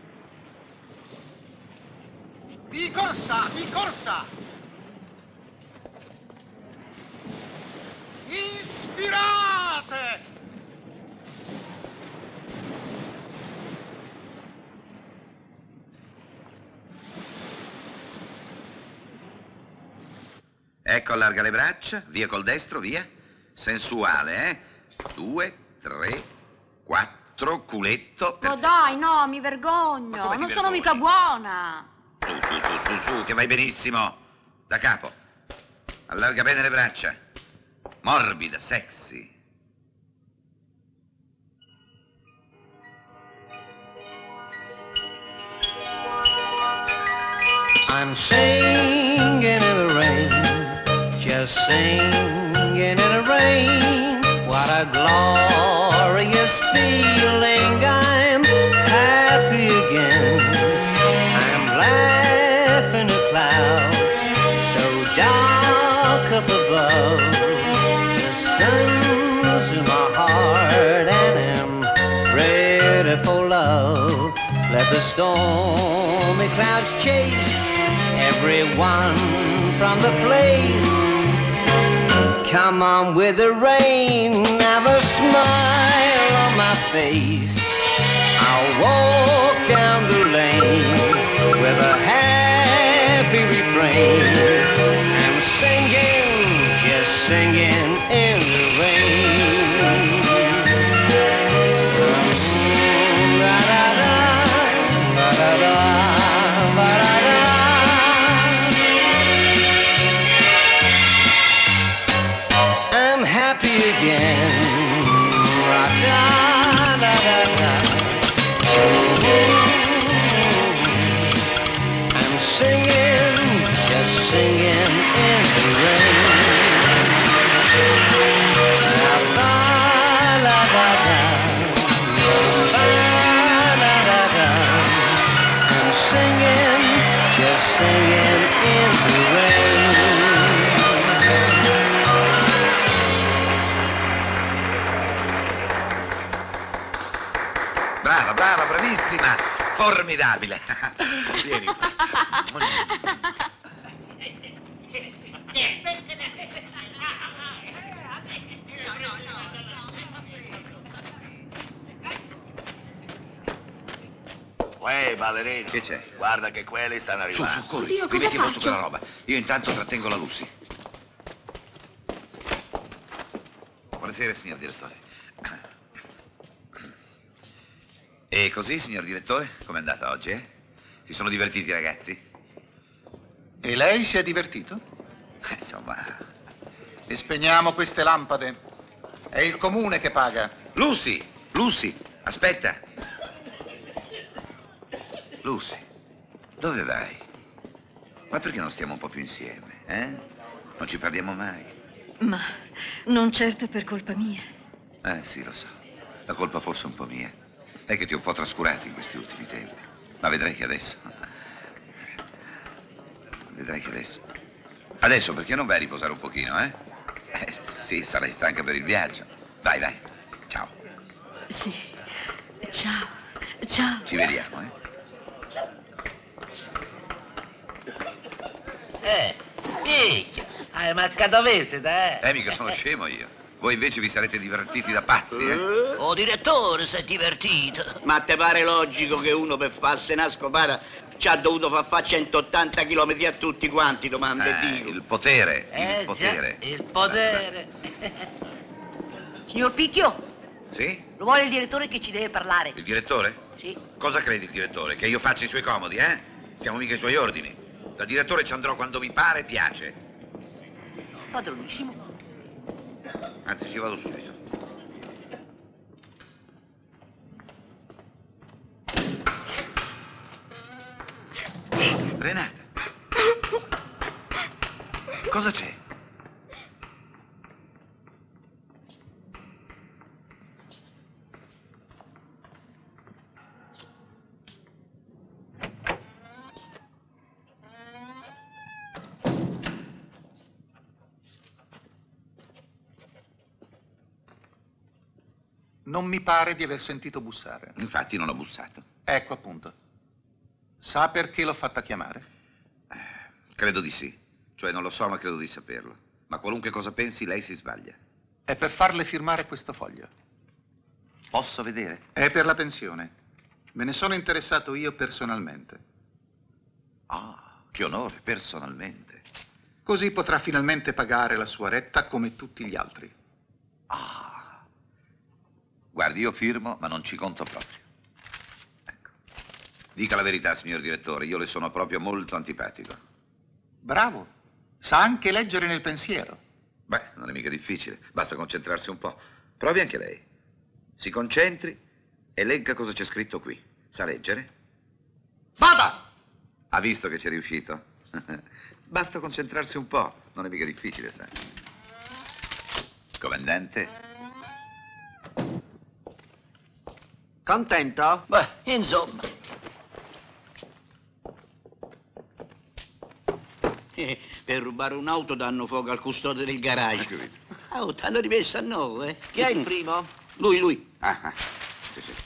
Di corsa, di corsa! Ispirate! Ecco, allarga le braccia, via col destro, via. Sensuale, eh? Due, tre, quattro, culetto. Ma dai, no, mi vergogno. come ti Non sono vergogni? mica buona. Su, su, su, su, su, che vai benissimo. Da capo. Allarga bene le braccia. Morbida, sexy. I'm singing in the rain, just singing in the rain. What a glorious feeling, I'm happy again. I'm laughing at clouds so dark up above. The sun's in my heart and I'm ready for love. Let the stormy clouds chase everyone from the place. Come on with the rain, have a smile on my face. I'll walk down the lane with a happy refrain. I'm singing, just singing in the rain. Da-da-da, ba-da-da, ba-da-da. I'm happy again. Ra-da-da-da-da. I'm singing, just singing in the rain. La-ba-la-da-da. Ba-la-da-da. I'm singing, just singing in the rain. Brava, brava, bravissima. Formidabile. Vieni. Uè, ballerini. Che c'è? Guarda che quelli stanno Su, arrivando. su, corri. Oddio, Qui cosa metti a posto faccio? quella roba. Io intanto trattengo la Lucy. Buonasera, signor direttore. E così, signor direttore, com'è andata oggi, eh? Si sono divertiti i ragazzi? E lei si è divertito? Eh, insomma... E spegniamo queste lampade. È il comune che paga. Lucy! Lucy! Aspetta! Lucy, dove vai? Ma perché non stiamo un po' più insieme, eh? Non ci parliamo mai. Ma non certo per colpa mia. Eh, sì, lo so. La colpa forse un po' mia. È che ti ho un po' trascurato in questi ultimi tempi. Ma vedrai che adesso... Vedrai che adesso... Adesso perché non vai a riposare un pochino, eh? Eh, sì, sarai stanca per il viaggio. Vai, vai. Ciao. Sì. Ciao. Ciao. Ci vediamo, eh? Eh, minchia, hai mancato visita, eh? Eh, mica sono scemo io. Voi invece vi sarete divertiti da pazzi, eh? Oh, direttore, si è divertito. Ma te pare logico che uno per farsi una scopata ci ha dovuto far fare centottanta chilometri a tutti quanti, domande Eh, dico. il potere, Eh, il potere. già, il potere. Signor Picchio, Sì? lo vuole il direttore che ci deve parlare. Il direttore? Sì. Cosa credi il direttore? Che io faccia i suoi comodi, eh? Siamo mica i suoi ordini. Da direttore ci andrò quando mi pare e piace. Padronissimo. Anzi, ci vado subito. Renata. Cosa c'è? Non mi pare di aver sentito bussare. Infatti non ho bussato. Ecco appunto. Sa perché l'ho fatta chiamare? Credo di sì. Cioè non lo so, ma credo di saperlo. Ma qualunque cosa pensi, lei si sbaglia. È per farle firmare questo foglio. Posso vedere? È per la pensione. Me ne sono interessato io personalmente. Ah, che onore, personalmente. Così potrà finalmente pagare la sua retta come tutti gli altri. Ah. Guardi, io firmo, ma non ci conto proprio. Ecco. Dica la verità, signor direttore, io le sono proprio molto antipatico. Bravo, sa anche leggere nel pensiero. Beh, non è mica difficile, basta concentrarsi un po'. Provi anche lei. Si concentri e legga cosa c'è scritto qui. Sa leggere? Vada! Ha visto che c'è riuscito? Basta concentrarsi un po', non è mica difficile, sa. Comandante? Contento? Beh, insomma. Eh, per rubare un'auto danno fuoco al custode del garage. Oh, t'hanno rimesso a nuovo, eh? Chi è il primo? Lui, lui. Ah, ah. Sì, sì.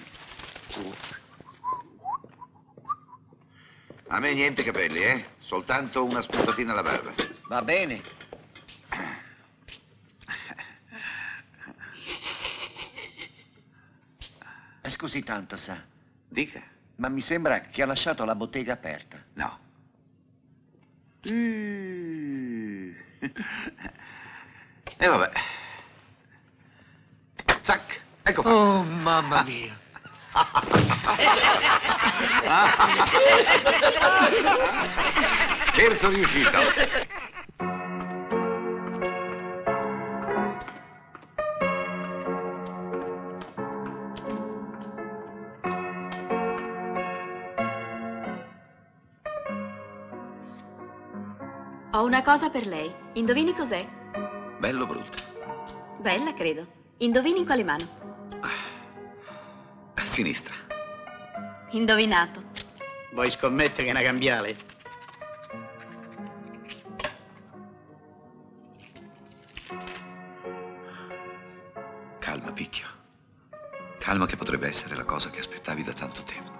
A me niente capelli, eh? Soltanto una spuntatina alla barba. Va bene. Scusi tanto, sa. Dica. Ma mi sembra che ha lasciato la bottega aperta. No. Mm. E vabbè. Zac, ecco fatto. Oh, mamma mia. Scherzo riuscito. Ho una cosa per lei. Indovini cos'è? Bello o brutto? Bella, credo. Indovini in quale mano? A sinistra. Indovinato. Vuoi scommettere che è una cambiale? Calma, Picchio. Calma che potrebbe essere la cosa che aspettavi da tanto tempo.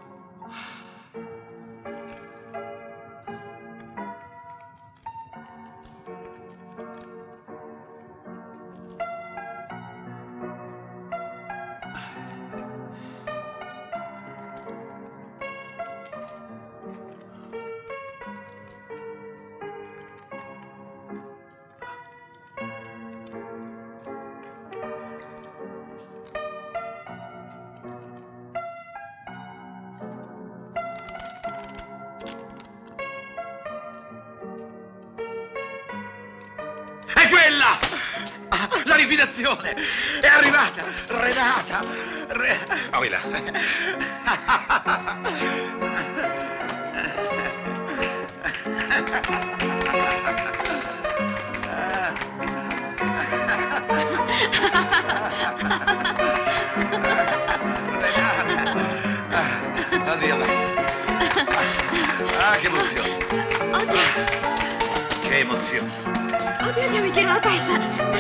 È quella! La liquidazione! È arrivata! Renata! Re... Oh, là. Oddio, basta. Ah, che emozione! Oddio! Che emozione! Oddio, oddio, mi gira la testa!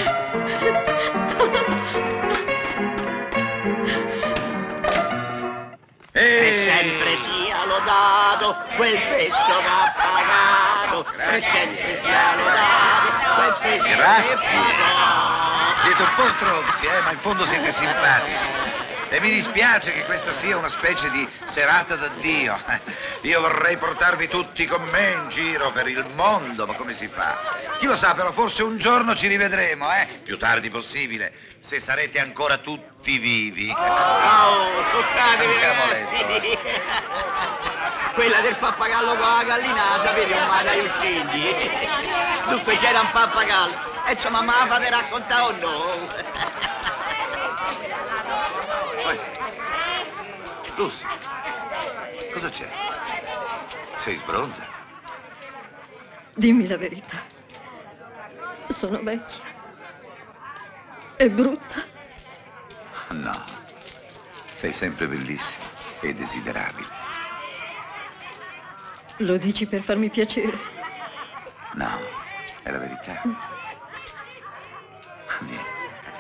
E sempre sia lodato quel peso che ha pagato. E sempre sia lodato quel peso che ha Grazie. Siete un po' stronzi, eh, ma in fondo siete simpatici. E mi dispiace che questa sia una specie di serata d'addio. Io vorrei portarvi tutti con me in giro per il mondo, ma come si fa? Chi lo sa, però forse un giorno ci rivedremo, eh? Più tardi possibile, se sarete ancora tutti vivi. Oh, toccatevi, Andiamo a ragazzi! Quella del pappagallo con la gallina, sapete, non mai dai usciti. Dunque c'era un pappagallo. E c'è mamma la fate raccontare o no? Lucy, cosa c'è? Sei sbronza? Dimmi la verità. Sono vecchia. E brutta. No, sei sempre bellissima e desiderabile. Lo dici per farmi piacere? No, è la verità. Niente.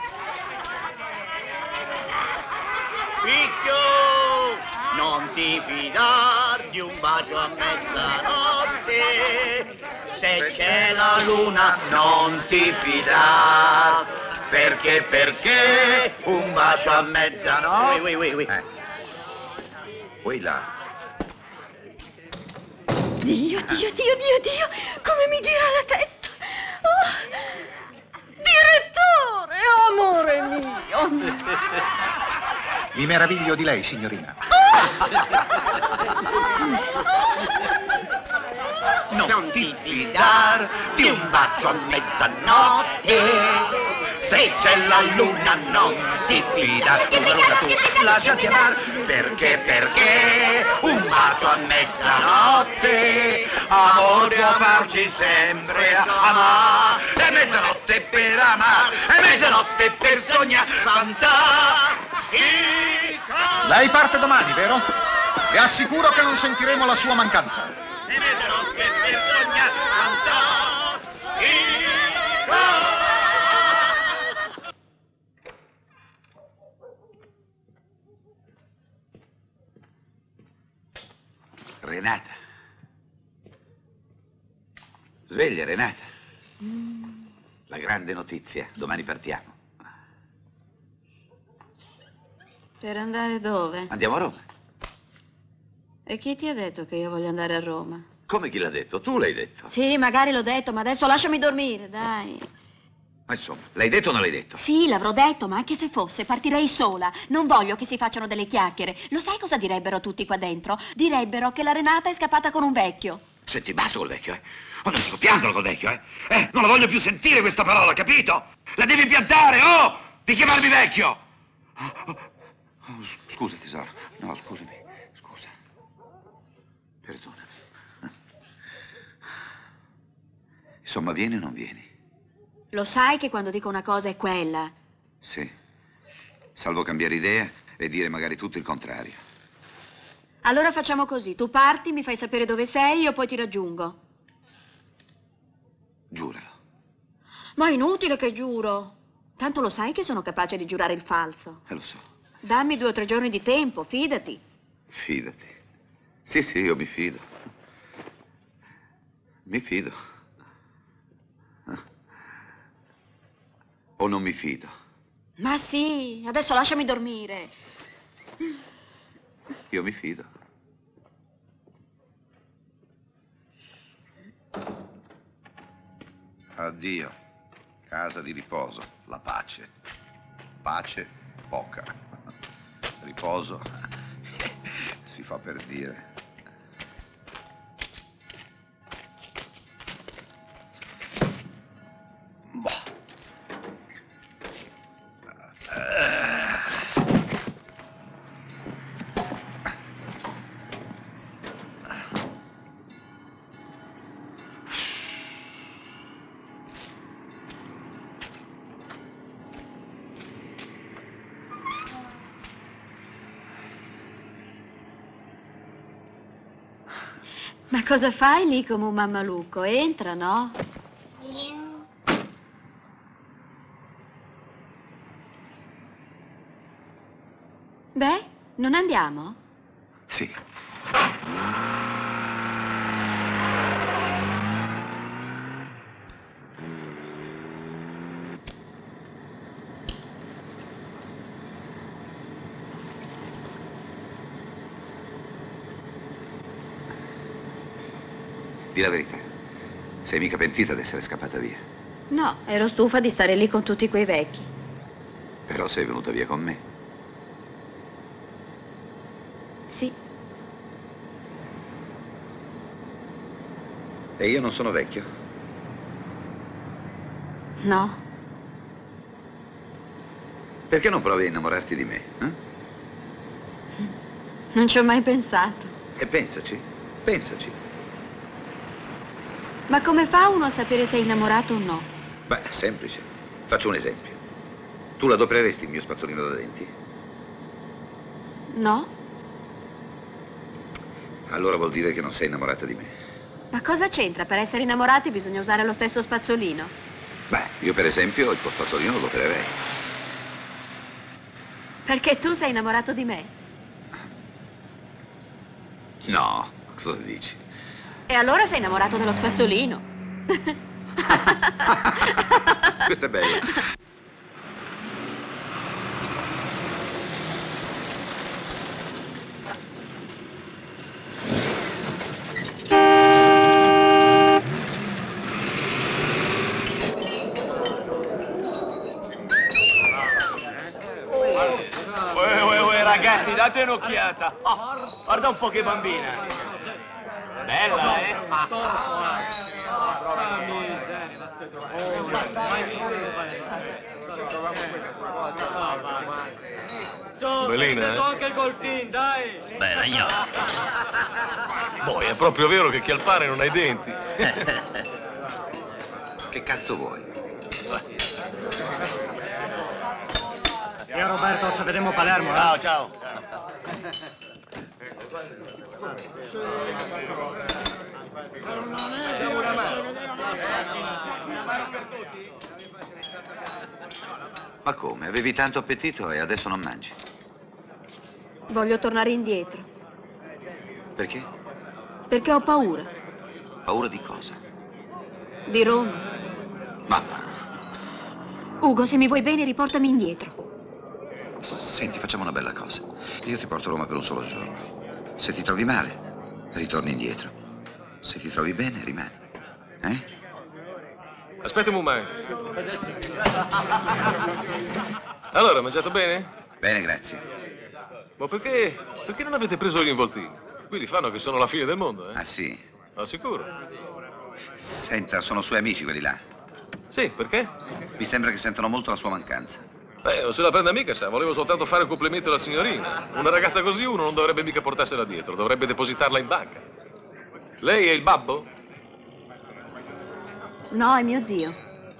Picchio, non ti fidar di un bacio a mezzanotte. Se c'è la luna non ti fidar. Perché, perché un bacio a mezzanotte. Oui, oui, oui, oui. Vuoi là? Dio, Dio, Dio, Dio, Dio, come mi gira la testa. Oh, direttore, amore mio. Mi meraviglio di lei, signorina. Non ti fidar di un bacio a mezzanotte. Se c'è la luna non ti fidar. Tu, tu, lasciati amare. Perché, perché un bacio a mezzanotte. Amore può farci sempre amare. È mezzanotte per amare. È mezzanotte per sognare. Fantastica. Lei parte domani, vero? Le assicuro che non sentiremo la sua mancanza. È mezzanotte per sognare. Fantastica. Renata. Sveglia, Renata. La grande notizia. Domani partiamo. Per andare dove? Andiamo a Roma. E chi ti ha detto che io voglio andare a Roma? Come chi l'ha detto? Tu l'hai detto. Sì, magari l'ho detto, ma adesso lasciami dormire, dai. Ma insomma, l'hai detto o non l'hai detto? Sì, l'avrò detto, ma anche se fosse, partirei sola. Non voglio che si facciano delle chiacchiere. Lo sai cosa direbbero tutti qua dentro? Direbbero che la Renata è scappata con un vecchio. Senti, basta col vecchio, eh? Oh, non sto piantalo col vecchio, eh? Eh, non la voglio più sentire questa parola, capito? La devi piantare, oh! Di chiamarmi vecchio! Oh, oh, oh, scusa, tesoro. No, scusami. Scusa. Perdonami. Insomma, vieni o non vieni? Lo sai che quando dico una cosa è quella? Sì. Salvo cambiare idea e dire magari tutto il contrario. Allora facciamo così. Tu parti, mi fai sapere dove sei, io poi ti raggiungo. Giuralo. Ma è inutile che giuro. Tanto lo sai che sono capace di giurare il falso. Eh, lo so. Dammi due o tre giorni di tempo, fidati. Fidati. Sì, sì, io mi fido. Mi fido. O non mi fido? Ma sì, adesso lasciami dormire. Io mi fido. Addio. Casa di riposo, la pace. Pace poca. Riposo si fa per dire. Boh. Ma cosa fai lì come un mammalucco? Entra, no? Beh, non andiamo? Sì. Dì la verità. Sei mica pentita di essere scappata via. No, ero stufa di stare lì con tutti quei vecchi. Però sei venuta via con me. Sì. E io non sono vecchio? No. Perché non provi a innamorarti di me? Eh? Non ci ho mai pensato. E pensaci, pensaci. Ma come fa uno a sapere se è innamorato o no? Beh, semplice. Faccio un esempio. Tu l'adopereresti il mio spazzolino da denti? No? Allora vuol dire che non sei innamorata di me. Ma cosa c'entra? Per essere innamorati bisogna usare lo stesso spazzolino. Beh, io per esempio il tuo spazzolino lo adopererei. Perché tu sei innamorato di me. No, cosa dici? E allora sei innamorato dello spazzolino. Questa è bella. Ragazzi, date un'occhiata. Oh, guarda un po' che bambina. Bella, eh? Bellina, eh? Anche col team, dai! Beh, io. Boh, è proprio vero che chi ha il pane non ha i denti. Che cazzo vuoi? Io Roberto, se vediamo Palermo, eh? Ciao, ciao. Facciamo una mano. Una mano per tutti? Ma come? Avevi tanto appetito e adesso non mangi? Voglio tornare indietro, Perché? perché ho paura. Paura di cosa? Di Roma. Ma Ugo, se mi vuoi bene, riportami indietro. s- senti, facciamo una bella cosa. Io ti porto a Roma per un solo giorno. Se ti trovi male, ritorni indietro. Se ti trovi bene, rimani. Eh? Aspetta un momento. Allora, mangiato bene? Bene, grazie. Ma perché, perché non avete preso gli involtini? Qui li fanno che sono la fine del mondo, eh? Ah, sì? Ma sicuro? Senta, sono suoi amici quelli là. Sì, perché? Mi sembra che sentono molto la sua mancanza. Beh, non se la prende mica, sa. Volevo soltanto fare un complimento alla signorina. Una ragazza così uno non dovrebbe mica portarsela dietro, dovrebbe depositarla in banca. Lei è il babbo? No, è mio zio.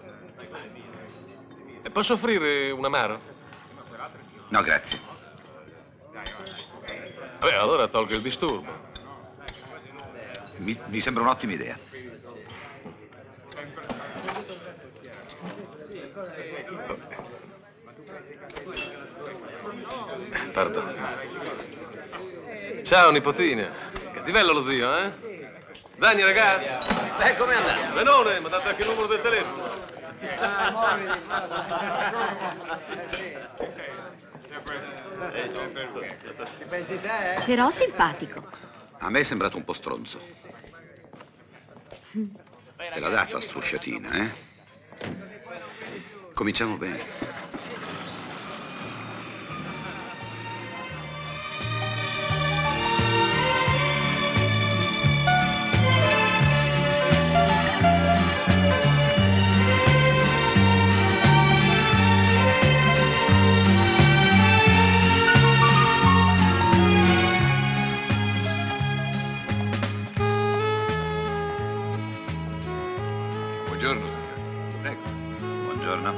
E posso offrire un amaro? No, grazie. Beh, allora tolgo il disturbo. Mi, mi sembra un'ottima idea. Perdono. Ciao, nipotina. Cattivello lo zio, eh? Dagni, ragazzi. Beh, com'è andato? Benone, mi date anche il numero del telefono. Però simpatico. A me è sembrato un po' stronzo. Te l'ha data strusciatina, eh? Cominciamo bene. Buongiorno, signore. Prego. Buongiorno.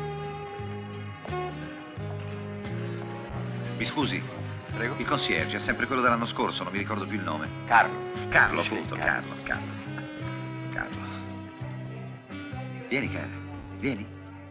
Mi scusi, prego. Il concierge è sempre quello dell'anno scorso, non mi ricordo più il nome. Carlo. Carlo, Sì, appunto, Carlo, Carlo. Carlo. Vieni, cara, vieni.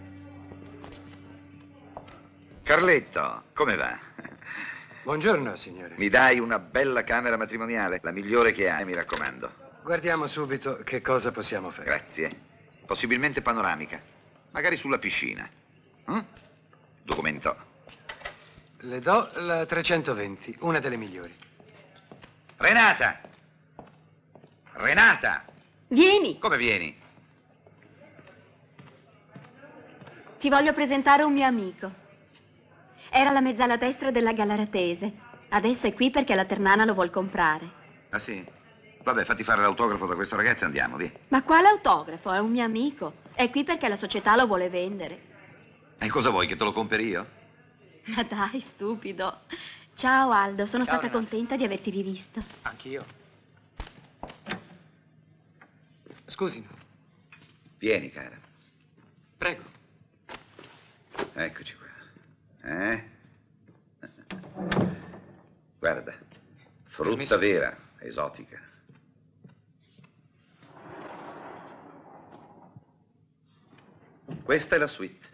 Carletto, come va? Buongiorno, signore. Mi dai una bella camera matrimoniale, la migliore che hai, mi raccomando. Guardiamo subito che cosa possiamo fare. Grazie. Possibilmente panoramica, magari sulla piscina. Mm? Documento. Le do la trecentoventi, una delle migliori. Renata! Renata! Vieni, Come vieni? ti voglio presentare un mio amico. Era la mezzala destra della Galaratese. Adesso è qui perché la Ternana lo vuol comprare. Ah, sì? Vabbè, fatti fare l'autografo da questo ragazzo e andiamo, via. Ma quale autografo? È un mio amico. È qui perché la società lo vuole vendere. E cosa vuoi, che te lo compri io? Ma dai, stupido. Ciao Aldo, sono Ciao, stata Renata. contenta di averti rivisto. Anch'io. Scusi, Vieni, cara. prego. Eccoci qua. Eh? Guarda, frutta Permesso? vera, esotica. Questa è la suite,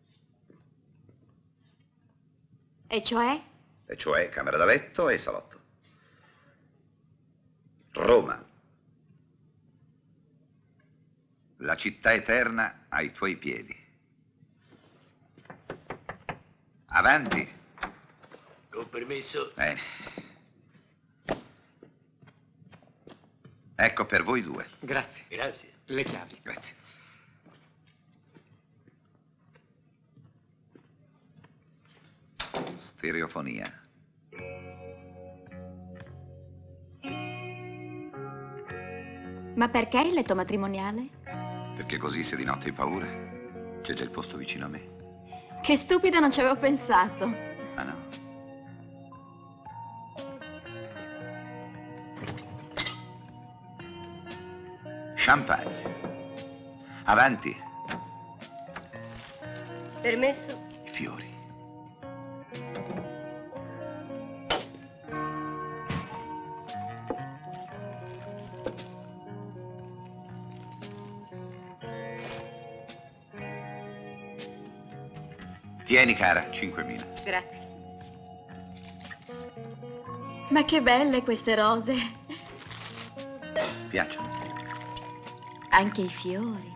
E cioè? e cioè camera da letto e salotto. Roma. La città eterna ai tuoi piedi. Avanti. Con permesso. Bene. Ecco per voi due. Grazie. Grazie. Le chiavi. Grazie. Stereofonia. Ma perché il letto matrimoniale? Perché così se di notte hai paura, c'è già il posto vicino a me. Che stupida, non ci avevo pensato. Ah no? Champagne. Avanti. Permesso? Fiori. Tieni, cara, cinquemila. Grazie. Ma che belle queste rose. Piacciono? Anche i fiori.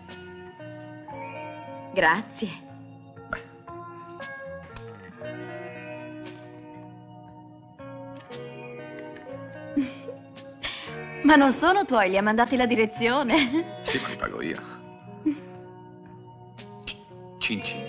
Grazie. Ma non sono tuoi, li ha mandati la direzione. Sì, ma li pago io. Cin cin.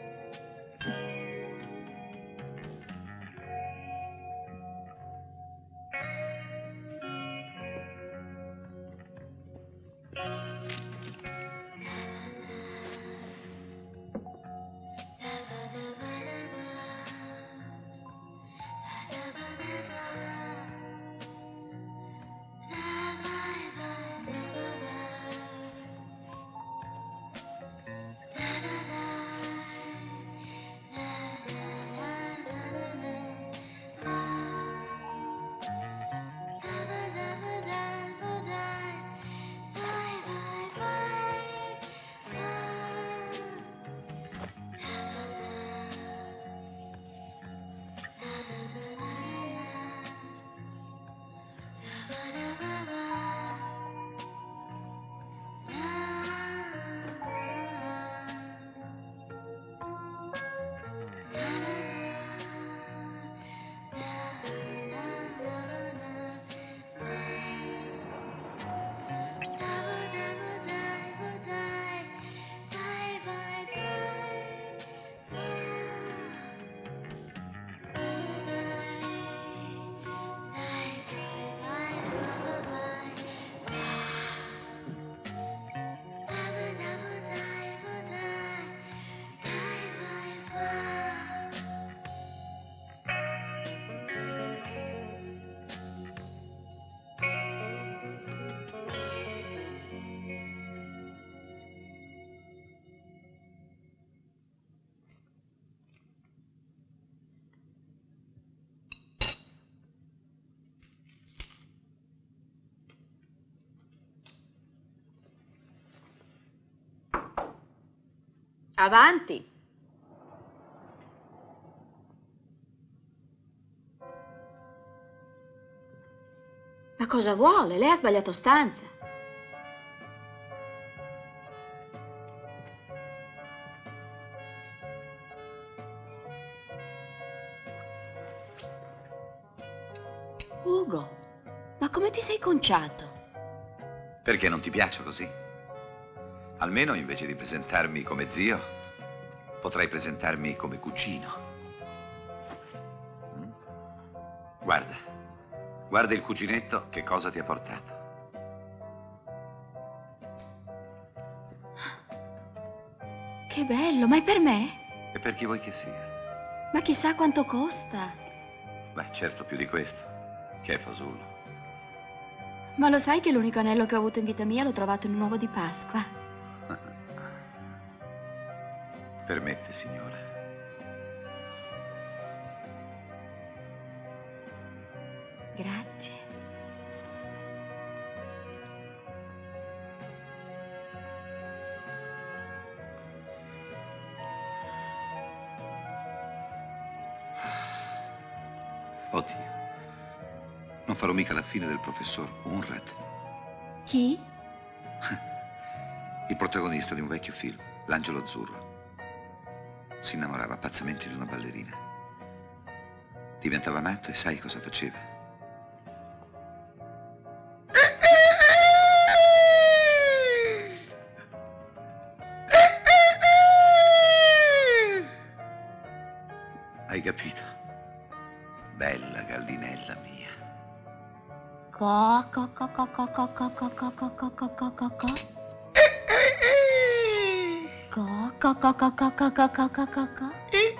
Avanti. Ma cosa vuole? Lei ha sbagliato stanza. Ugo, ma come ti sei conciato? Perché non ti piaccio così? Almeno invece di presentarmi come zio, potrei presentarmi come cugino. Mm? Guarda, guarda il cuginetto che cosa ti ha portato. Che bello, ma è per me? E per chi vuoi che sia? Ma chissà quanto costa. Beh, certo più di questo, che è fasullo. Ma lo sai che l'unico anello che ho avuto in vita mia l'ho trovato in un uovo di Pasqua? Permette, signora. Grazie. Oddio, non farò mica la fine del professor Unrat. Chi? Il protagonista di un vecchio film, L'Angelo Azzurro. Si innamorava pazzamente di una ballerina. Diventava matto e sai cosa faceva? Hai capito? Bella gallinella mia. Co, co, co, co, co, co, co, co, co, co, co, co, co, co, co. Co, co, co, co, co, co, co, co, co, co, co.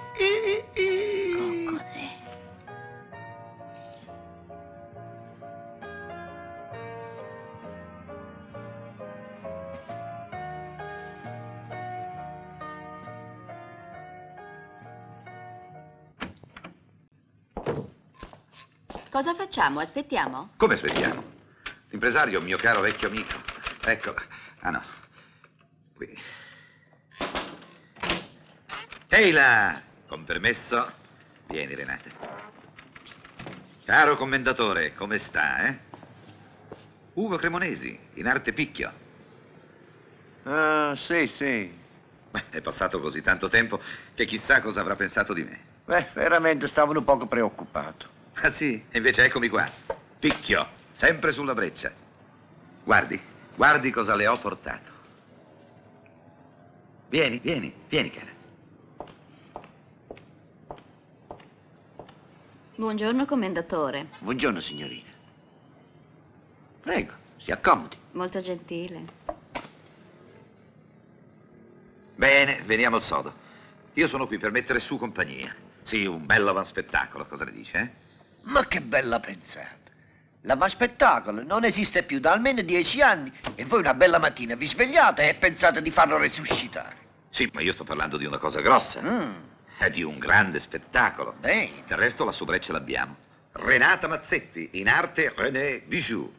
Coccodè. Cosa facciamo? Aspettiamo? Come aspettiamo? L'impresario, mio caro vecchio amico. Ecco. Ah no. Qui. Ehi là! Con permesso? Vieni, Renata. Caro commendatore, come sta, eh? Ugo Cremonesi, in arte picchio. Ah, sì, sì. Beh, è passato così tanto tempo che chissà cosa avrà pensato di me. Beh, veramente stavo un poco preoccupato. Ah sì? E invece eccomi qua. Picchio, sempre sulla breccia. Guardi, guardi cosa le ho portato. Vieni, vieni, vieni, cara. Buongiorno, commendatore. Buongiorno, signorina. Prego, si accomodi. Molto gentile. Bene, veniamo al sodo. Io sono qui per mettere su compagnia. Sì, un bello avanspettacolo, cosa ne dice, eh? Ma che bella pensata. L'avanspettacolo non esiste più da almeno dieci anni e voi una bella mattina vi svegliate e pensate di farlo resuscitare. Sì, ma io sto parlando di una cosa grossa. Mm. È di un grande spettacolo. Bene. Del resto la sua breccia l'abbiamo. Renata Mazzetti, in arte René Bijou.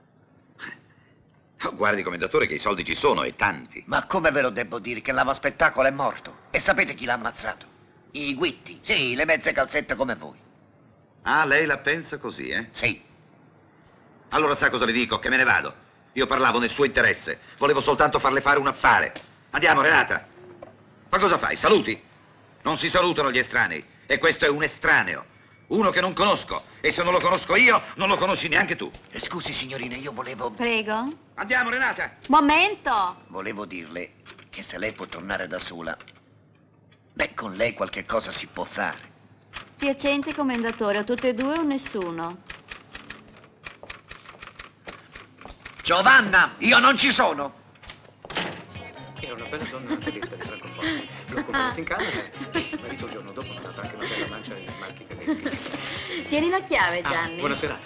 Oh, guardi, commendatore, che i soldi ci sono e tanti. Ma come ve lo devo dire che l'avanspettacolo è morto? E sapete chi l'ha ammazzato? I guitti, sì, le mezze calzette come voi. Ah, lei la pensa così, eh? Sì. Allora sa cosa le dico? Che me ne vado. Io parlavo nel suo interesse. Volevo soltanto farle fare un affare. Andiamo, Renata. Ma cosa fai? Saluti? Non si salutano gli estranei. E questo è un estraneo. Uno che non conosco. E se non lo conosco io, non lo conosci neanche tu. Eh, scusi, signorina, io volevo... Prego. Andiamo, Renata. Momento. Volevo dirle che se lei può tornare da sola, beh, con lei qualche cosa si può fare. Spiacente, commendatore, o tutte e due o nessuno. Giovanna, io non ci sono. Era una bella donna tedesca di Francoforte. L'ho comprata in camera e marito il giorno dopo mi ha dato anche una bella mancia di smalti tedeschi. Tieni la chiave, Ah, Gianni. buona serata.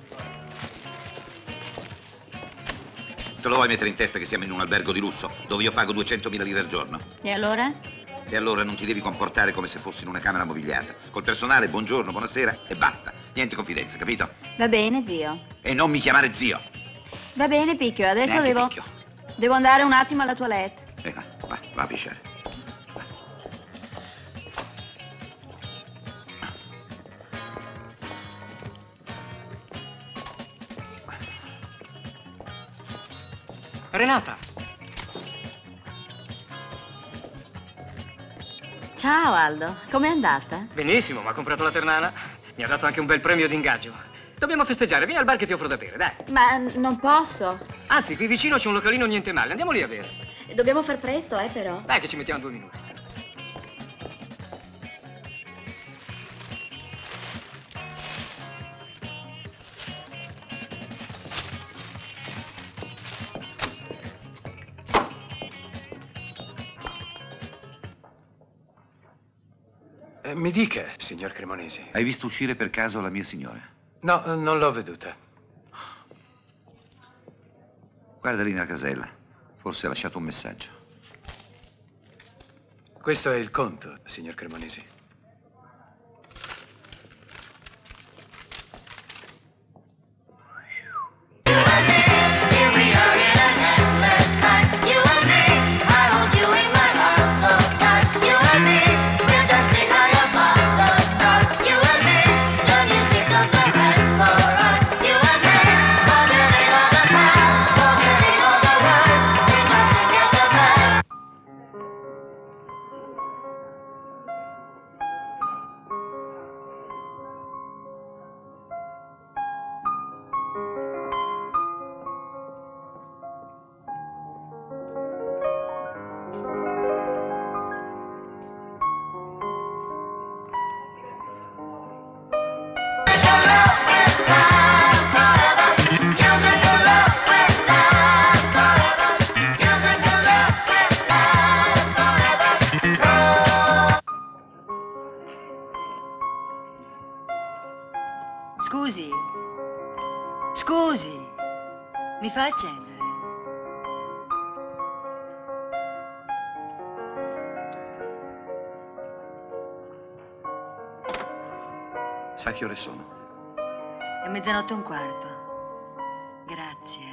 Te lo vuoi mettere in testa che siamo in un albergo di lusso, dove io pago duecentomila lire al giorno? E allora? E allora non ti devi comportare come se fossi in una camera mobiliata. Col personale, buongiorno, buonasera e basta. Niente confidenza, capito? Va bene, zio. E non mi chiamare zio. Va bene, Picchio, adesso Neanche devo... Picchio. Devo andare un attimo alla toilette. Eh, va, va, va a pisciare. Renata! Ciao, Aldo. Com'è andata? Benissimo, mi ha comprato la ternana. Mi ha dato anche un bel premio d'ingaggio. Dobbiamo festeggiare, vieni al bar che ti offro da bere, dai. Ma non posso. Anzi, qui vicino c'è un localino niente male, andiamo lì a bere. Dobbiamo far presto, eh, però. Dai che ci mettiamo due minuti. Eh, mi dica, signor Cremonesi. Hai visto uscire per caso la mia signora? No, non l'ho veduta. Guarda lì nella casella. Forse ha lasciato un messaggio. Questo è il conto, signor Cremonesi. Scusi. Scusi. Mi fa accendere. Sa che ore sono? È mezzanotte e un quarto. Grazie.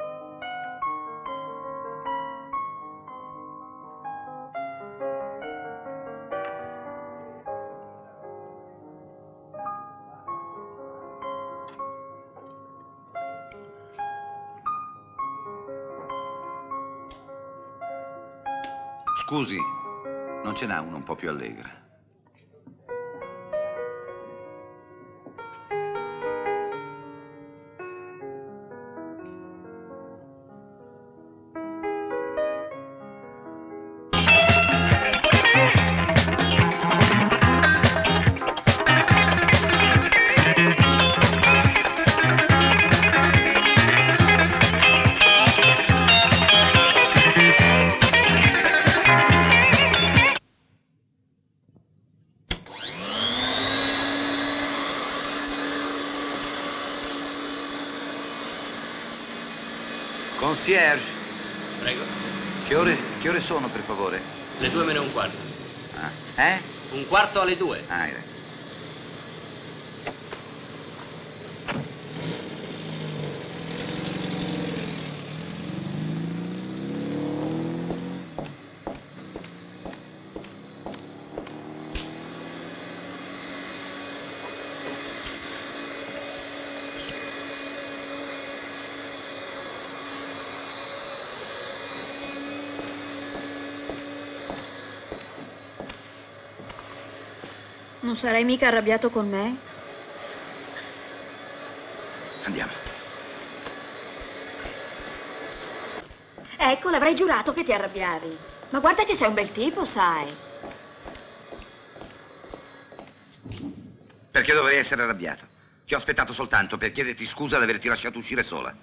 Scusi, non ce n'ha uno un po' più allegra? Concierge. Prego. Che ore, che ore sono, per favore? Le due meno un quarto. Ah. Eh? Un quarto alle due. Ah, eh. Non sarai mica arrabbiato con me? Andiamo. Ecco, l'avrei giurato che ti arrabbiavi. Ma guarda che sei un bel tipo, sai. Perché dovrei essere arrabbiato? Ti ho aspettato soltanto per chiederti scusa di averti lasciato uscire sola.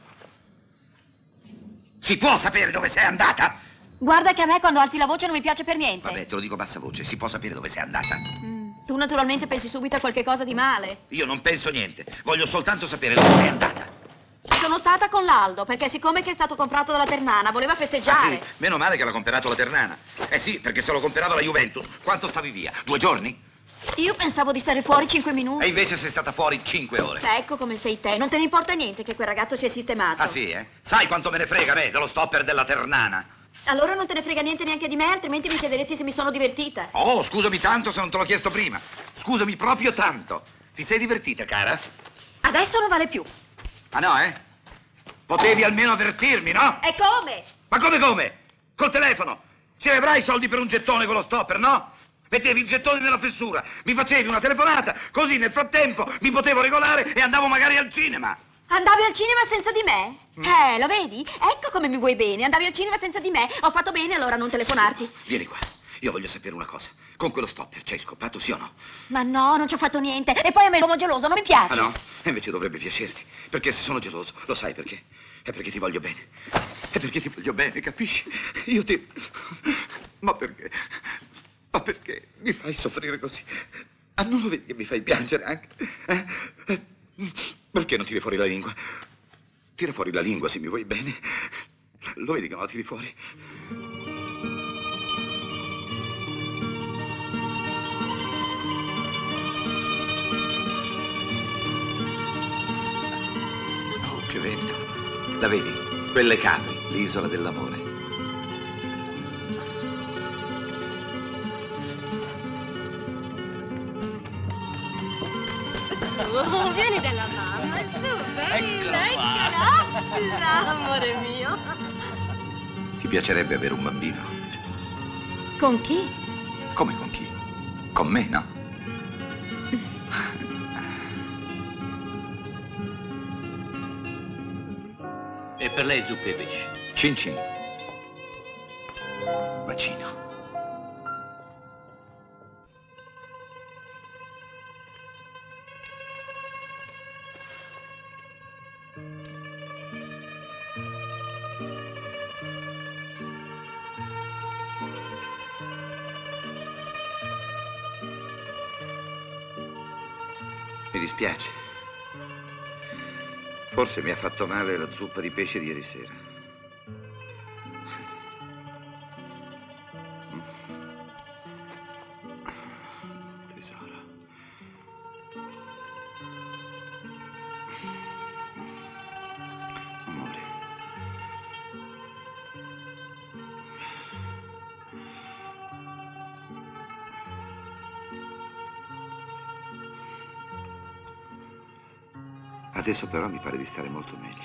Si può sapere dove sei andata? Guarda che a me quando alzi la voce non mi piace per niente. Vabbè, te lo dico a bassa voce. Si può sapere dove sei andata? Tu naturalmente pensi subito a qualche cosa di male. Io non penso niente. Voglio soltanto sapere dove sei andata. Sono stata con l'Aldo, perché siccome che è stato comprato dalla Ternana, voleva Ah festeggiare. sì, meno male che l'ha comperato la Ternana. Eh sì, perché se lo comperava la Juventus, quanto stavi via? Due giorni? Io pensavo di stare fuori cinque minuti. E invece sei stata fuori cinque ore. Ecco come sei te. Non te ne importa niente che quel ragazzo sia sistemato. Ah sì, eh? Sai quanto me ne frega, me, dello stopper della Ternana? Allora non te ne frega niente neanche di me, altrimenti mi chiederesti se mi sono divertita. Oh, scusami tanto se non te l'ho chiesto prima. Scusami proprio tanto. Ti sei divertita, cara? Adesso non vale più. Ah no, eh? Potevi almeno avvertirmi, no? E come? Ma come come? Col telefono. Ce ne avrai i soldi per un gettone con lo stopper, no? Mettevi il gettone nella fessura, mi facevi una telefonata, così nel frattempo mi potevo regolare e andavo magari al cinema. Andavi al cinema senza di me? Mm. Eh, lo vedi? Ecco come mi vuoi bene. Andavi al cinema senza di me. Ho fatto bene allora a non telefonarti. Sì, vieni qua. Io voglio sapere una cosa. Con quello stopper ci hai scopato, sì o no? Ma no, non ci ho fatto niente. E poi a me l'uomo geloso non mi piace. Ah no? E invece dovrebbe piacerti. Perché se sono geloso, lo sai perché? È perché ti voglio bene. È perché ti voglio bene, capisci? Io ti... Ma perché? Ma perché mi fai soffrire così? Ah, non lo vedi che mi fai piangere anche? Eh? Eh? Perché non tiri fuori la lingua? Tira fuori la lingua se mi vuoi bene. Lo vedi che non la tiri fuori? Oh, che vento. La vedi? Quelle Capri, l'isola dell'amore. Su, vieni dalla mamma, su, bella, eccola, amore mio. Ti piacerebbe avere un bambino? Con chi? Come con chi? Con me, no? E per lei zuppe e pesci? Cin cin. Bacino. Mi dispiace. Forse mi ha fatto male la zuppa di pesce di ieri sera. Tesoro. Amore. Adesso però mi pare di stare molto meglio.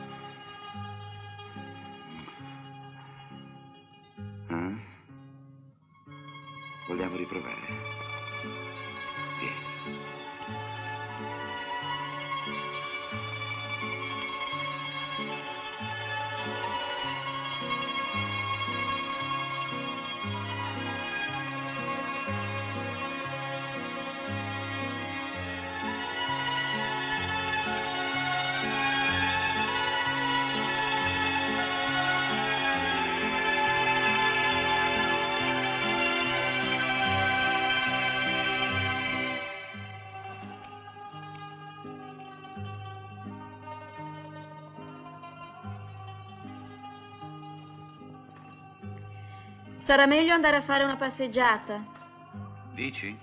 Eh? Vogliamo riprovare? Vieni. Sarà meglio andare a fare una passeggiata. Dici?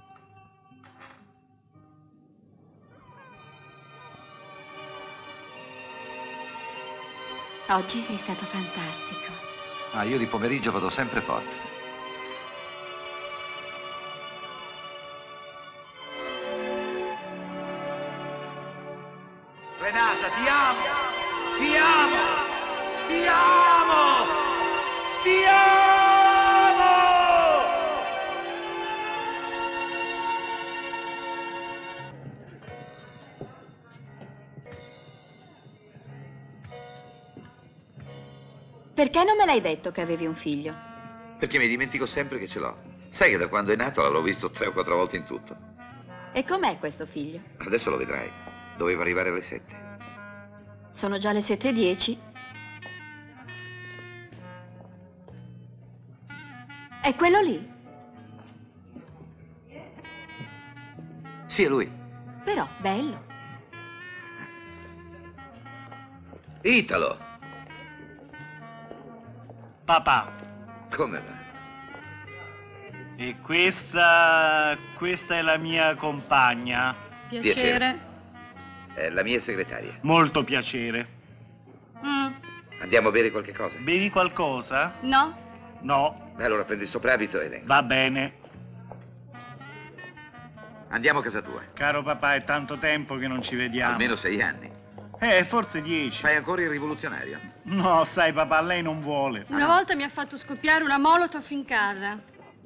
Oggi sei stato fantastico. Ah, io di pomeriggio vado sempre forte. Renata, ti amo! Ti amo! Ti amo! Ti amo! Perché non me l'hai detto che avevi un figlio? Perché mi dimentico sempre che ce l'ho. Sai che da quando è nato l'avrò visto tre o quattro volte in tutto. E com'è questo figlio? Adesso lo vedrai. Doveva arrivare alle sette. Sono già le sette e dieci. È quello lì? Sì, è lui. Però, bello. Italo! Papà. Come va? E questa... questa è la mia compagna. Piacere. È la mia segretaria. Molto piacere. Mm, Andiamo a bere qualche cosa? Bevi qualcosa? no? No. Beh, allora prendi il soprabito e vengo. Va bene. Andiamo a casa tua. Caro papà, è tanto tempo che non ci vediamo. Almeno sei anni. Eh, forse dieci. Fai ancora il rivoluzionario? No, sai papà, lei non vuole. Una volta mi ha fatto scoppiare una molotov in casa.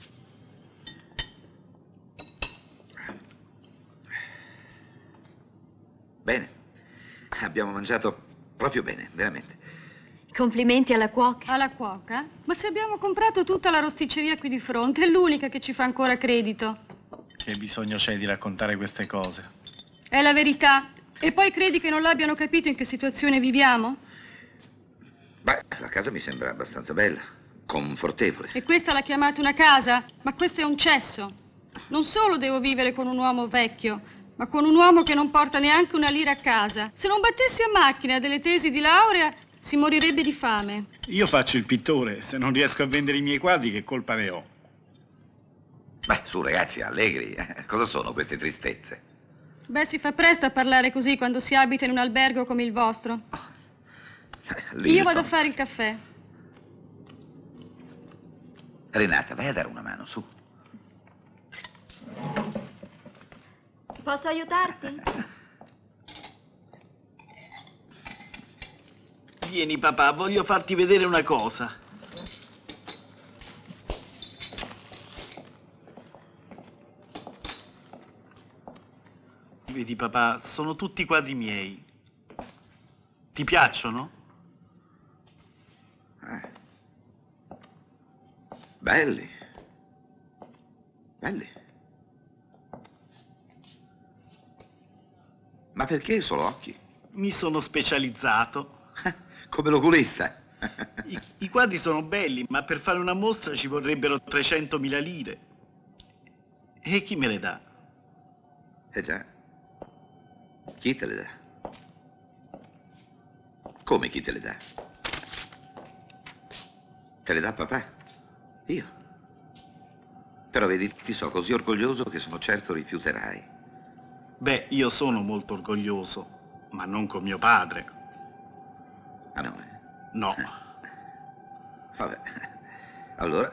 Bene. Abbiamo mangiato proprio bene, veramente. Complimenti alla cuoca. Alla cuoca? Ma se abbiamo comprato tutta la rosticceria qui di fronte, è l'unica che ci fa ancora credito. Che bisogno c'è di raccontare queste cose? È la verità. E poi credi che non l'abbiano capito in che situazione viviamo? Beh, la casa mi sembra abbastanza bella, confortevole. E questa l'ha chiamata una casa? Ma questo è un cesso. Non solo devo vivere con un uomo vecchio, ma con un uomo che non porta neanche una lira a casa. Se non battessi a macchina delle tesi di laurea, si morirebbe di fame. Io faccio il pittore, se non riesco a vendere i miei quadri, che colpa ne ho? Beh, su ragazzi, allegri. Cosa sono queste tristezze? Beh, si fa presto a parlare così quando si abita in un albergo come il vostro. Io vado a fare il caffè. Renata, vai a dare una mano, su. Posso aiutarti? Vieni papà, voglio farti vedere una cosa. Vedi papà, sono tutti quadri miei. Ti piacciono? Eh. Belli. Belli. Ma perché solo occhi? Mi sono specializzato. Come l'oculista. I, I quadri sono belli, ma per fare una mostra ci vorrebbero trecentomila lire. E chi me le dà? Eh già. Chi te le dà? Come chi te le dà? Te le dà papà? Io? Però vedi, ti so così orgoglioso che sono certo rifiuterai. Beh, io sono molto orgoglioso, ma non con mio padre. Ah no? eh? No. Vabbè. Allora...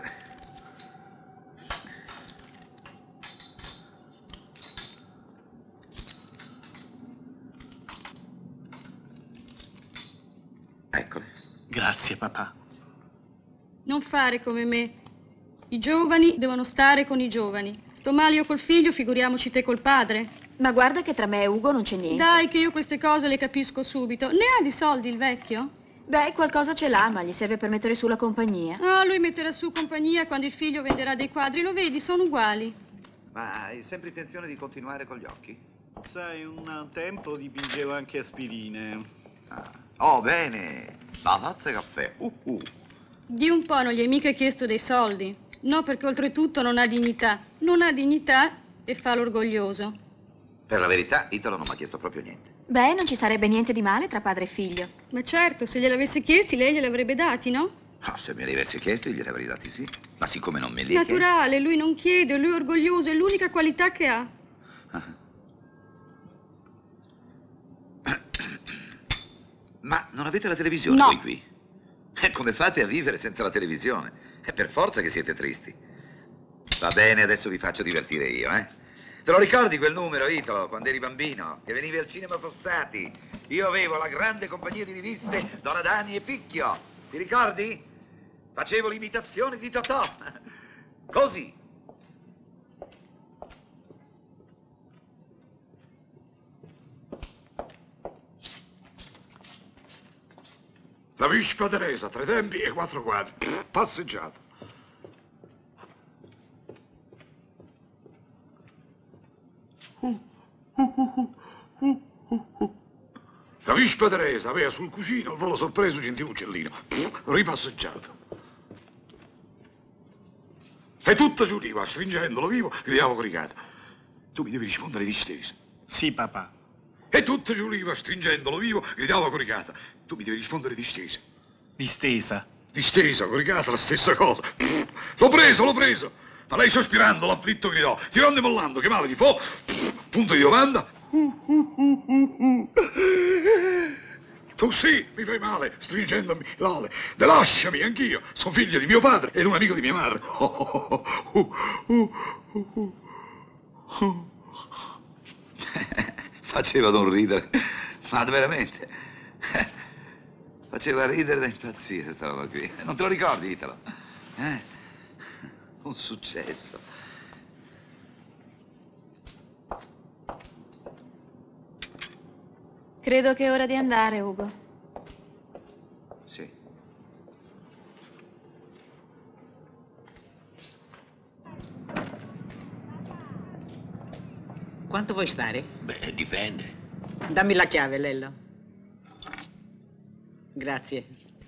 Eccole. Grazie, papà. Non fare come me. I giovani devono stare con i giovani. Sto male io col figlio, figuriamoci te col padre. Ma guarda che tra me e Ugo non c'è niente. Dai, che io queste cose le capisco subito. Ne ha di soldi il vecchio? Beh, qualcosa ce l'ha, ma gli serve per mettere su la compagnia. Ah, lui metterà su compagnia quando il figlio venderà dei quadri. Lo vedi, sono uguali. Ma hai sempre intenzione di continuare con gli occhi? Sai, un tempo dipingevo anche aspirine. Ah. Oh, bene. Lavazza e caffè. Uh, uh. Di un po' non gli hai mica chiesto dei soldi. No, perché oltretutto non ha dignità. Non ha dignità e fa l'orgoglioso. Per la verità, Italo non mi ha chiesto proprio niente. Beh, non ci sarebbe niente di male tra padre e figlio. Ma certo, se gliel'avesse chiesti, lei glieli avrebbe dati, no? Oh, se me li avesse chiesti, glieli avrei dati sì. Ma siccome non me li ha chiesti... Naturale, lui non chiede, lui è orgoglioso, è l'unica qualità che ha. Ah. Ma non avete la televisione No. voi qui? E come fate a vivere senza la televisione? È per forza che siete tristi. Va bene, adesso vi faccio divertire io, eh? Te lo ricordi quel numero, Italo, quando eri bambino? Che venivi al cinema Fossati? Io avevo la grande compagnia di riviste Donna Dani e Picchio. Ti ricordi? Facevo l'imitazione di Totò. Così. La Vispa Teresa, tre tempi e quattro quadri. Passeggiata. La Vispa Teresa aveva sul cuscino il volo sorpreso gentile uccellino. Ripasseggiato. E tutta giù riva, stringendolo vivo, gridavo coricata. Tu mi devi rispondere distesa. Sì, papà. E tutta giù riva, stringendolo vivo, gridava coricata. Tu mi devi rispondere distesa. Distesa. Distesa, coricata, la stessa cosa. L'ho preso, l'ho preso. Ma lei sospirando, l'afflitto gridò, tirando e mollando, che male ti fa? Punto di domanda. Tu sì, mi fai male, stringendomi l'ale. De lasciami, anch'io. Sono figlio di mio padre ed un amico di mia madre. Faceva non ridere, ma veramente. Faceva ridere da impazzire questa roba qui. Non te lo ricordi, Italo? Eh? Un successo. Credo che è ora di andare, Ugo. Sì. Quanto vuoi stare? Beh, dipende. Dammi la chiave, Lello. Grazie.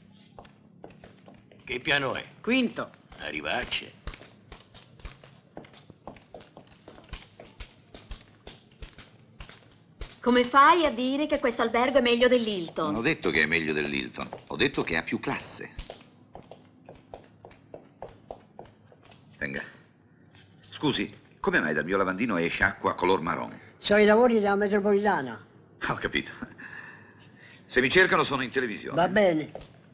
Che piano è? Quinto. Arrivacci. Come fai a dire che questo albergo è meglio Non dell'Hilton? ho detto che è meglio dell'Hilton, ho detto che ha più classe. Venga. Scusi, come mai dal mio lavandino esce acqua color marron? Sono i lavori della metropolitana. Ho capito. Se mi cercano sono in televisione. Va bene.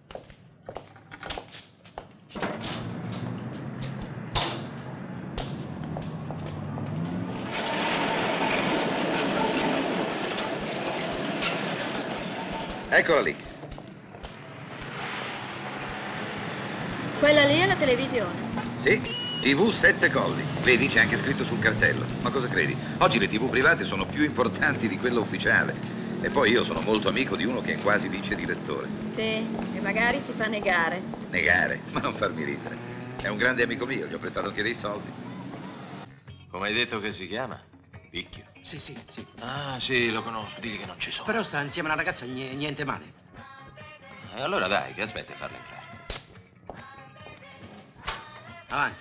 Eccola lì. Quella lì è la televisione. Sì, tivù sette colli. Vedi, c'è anche scritto sul cartello. Ma cosa credi? Oggi le tivù private sono più importanti di quella ufficiale. E poi io sono molto amico di uno che è quasi vice direttore. Sì, e magari si fa negare. Negare, ma non farmi ridere. È un grande amico mio, gli ho prestato anche dei soldi. Come hai detto che si chiama? Picchio. Sì, sì, sì. Ah, sì, lo conosco. Digli che non ci sono. Però sta insieme a una ragazza, nie- niente male. E allora dai, che aspetti a farlo entrare? Avanti.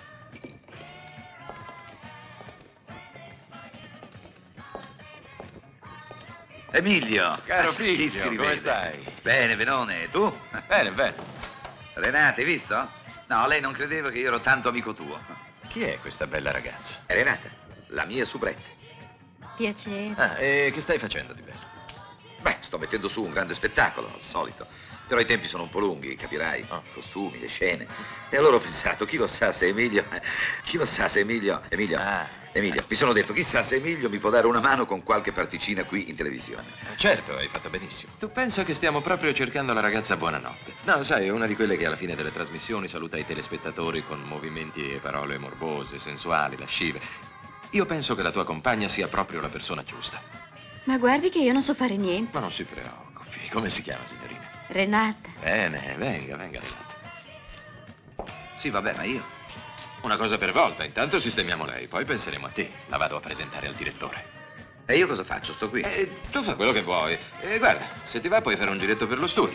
Emilio! Caro Chi si Picchio, rivede? come stai? Bene, Venone, tu? Bene, bene. Renata, hai visto? No, lei non credeva che io ero tanto amico tuo. Chi è questa bella ragazza? È Renata, la mia soubrette. Piacere. Ah, e che stai facendo di bello? Beh, sto mettendo su un grande spettacolo, al solito. Però i tempi sono un po' lunghi, capirai? I costumi, le scene. E allora ho pensato, chi lo sa se Emilio... Chi lo sa se Emilio... Emilio... Ah. Emilio, mi sono detto, chissà se Emilio mi può dare una mano con qualche particina qui in televisione. Certo, hai fatto benissimo. Tu penso che stiamo proprio cercando la ragazza buonanotte. No, sai, è una di quelle che alla fine delle trasmissioni saluta i telespettatori con movimenti e parole morbose, sensuali, lascive. Io penso che la tua compagna sia proprio la persona giusta. Ma guardi che io non so fare niente. Ma non si preoccupi. Come si chiama, signorina? Renata. Bene, venga, venga, Renata. Sì, vabbè, ma io... Una cosa per volta, intanto sistemiamo lei, poi penseremo a te. La vado a presentare al direttore. E io cosa faccio? Sto qui? Eh, tu fa quello che vuoi. E guarda, se ti va puoi fare un giretto per lo studio.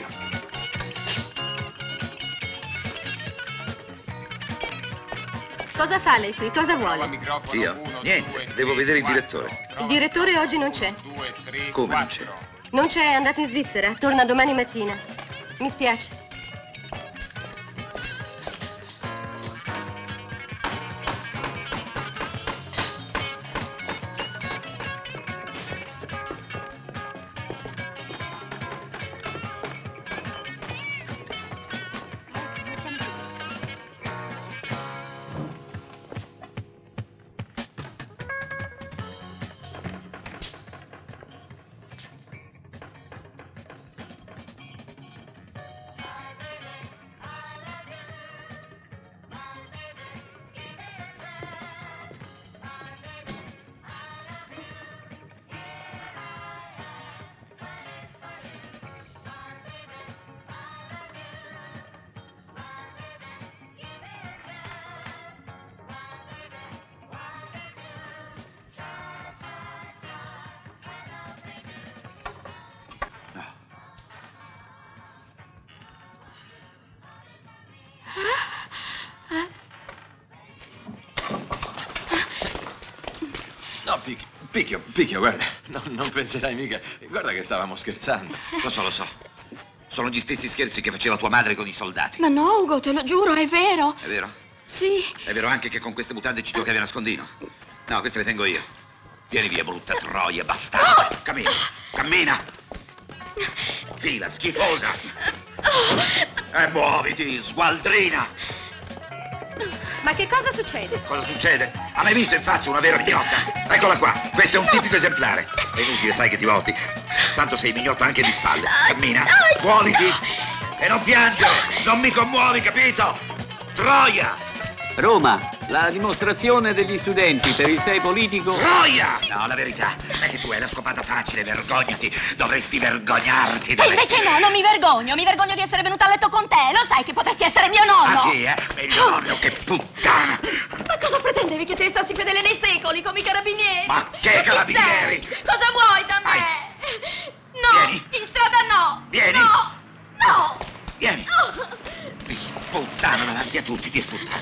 Cosa fa lei qui? Cosa vuole? Io? Niente, devo vedere il direttore. Il direttore oggi non c'è. Come non c'è? Non c'è, è andato in Svizzera. Torna domani mattina. Mi spiace. No, picchio, picchio, picchio, guarda, no, non penserai mica, guarda che stavamo scherzando. Lo so, lo so. Sono gli stessi scherzi che faceva tua madre con i soldati. Ma no, Ugo, te lo giuro, è vero. È vero? Sì. È vero anche che con queste mutande ci giocavi a nascondino? No, queste le tengo io. Vieni via, brutta troia, bastarda. Cammina, cammina. Fila, schifosa. E muoviti, sgualdrina. Ma che cosa succede? Cosa succede? Ha mai visto in faccia una vera mignotta? Eccola qua, questo è un tipico esemplare. È inutile, sai che ti volti. Tanto sei mignotta anche di spalle. Cammina, muoviti. E non piangere, non mi commuovi, capito? Troia! Roma, la dimostrazione degli studenti per il sei politico... Troia! No, la verità è che tu hai la scopata facile, vergognati. Dovresti vergognarti. E dovresti... invece no, non mi vergogno. Mi vergogno di essere venuta a letto con te. Lo sai che potresti essere mio nonno. Ah sì, eh? Meglio nonno, che puttana. Ma cosa pretendevi, che te stessi fedele nei secoli come i carabinieri? Ma che carabinieri? Chi sei? Cosa vuoi da me? No, Vieni. in strada no. Vieni. No, no. Vieni. Ti sputtano davanti a tutti, ti sputtano.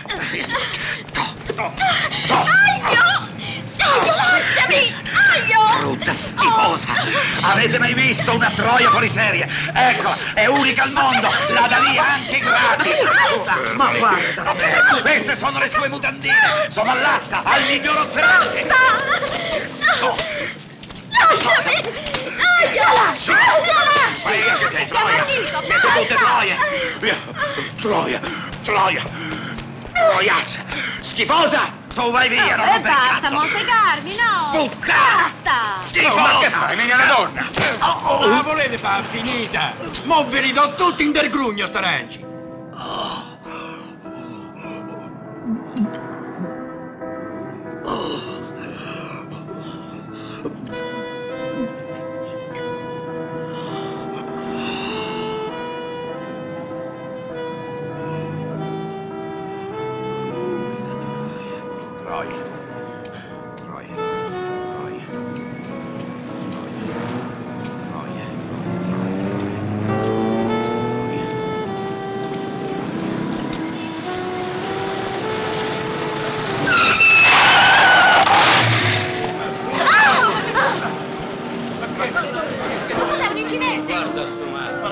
To, to, to. Aglio! Aglio, lasciami! Aglio! Brutta schifosa! Avete mai visto una troia fuori serie? Eccola, è unica al mondo! La da lì anche gratis! Ma guarda! Vabbè, queste sono le sue mutandine! Sono all'asta, al miglior offerente! Basta! Lasciami! Aglio, lascia! Aglio, lascia! Vai via che sei troia! Siete tutte troie! Via! Troia! Troia! Troiaccia! Schifosa! Tu vai via, non E rompere il basta, cazzo! monsegarmi, no! Puttana! Basta! Schifosa! ma che fai? Vieni alla donna! Oh, oh. La volete far finita? Mo' vi ridò tutti in del grugno, sta Renzi! Troia. Troia. Troia. Troia. Cos'è un incidente? Guarda sto matto.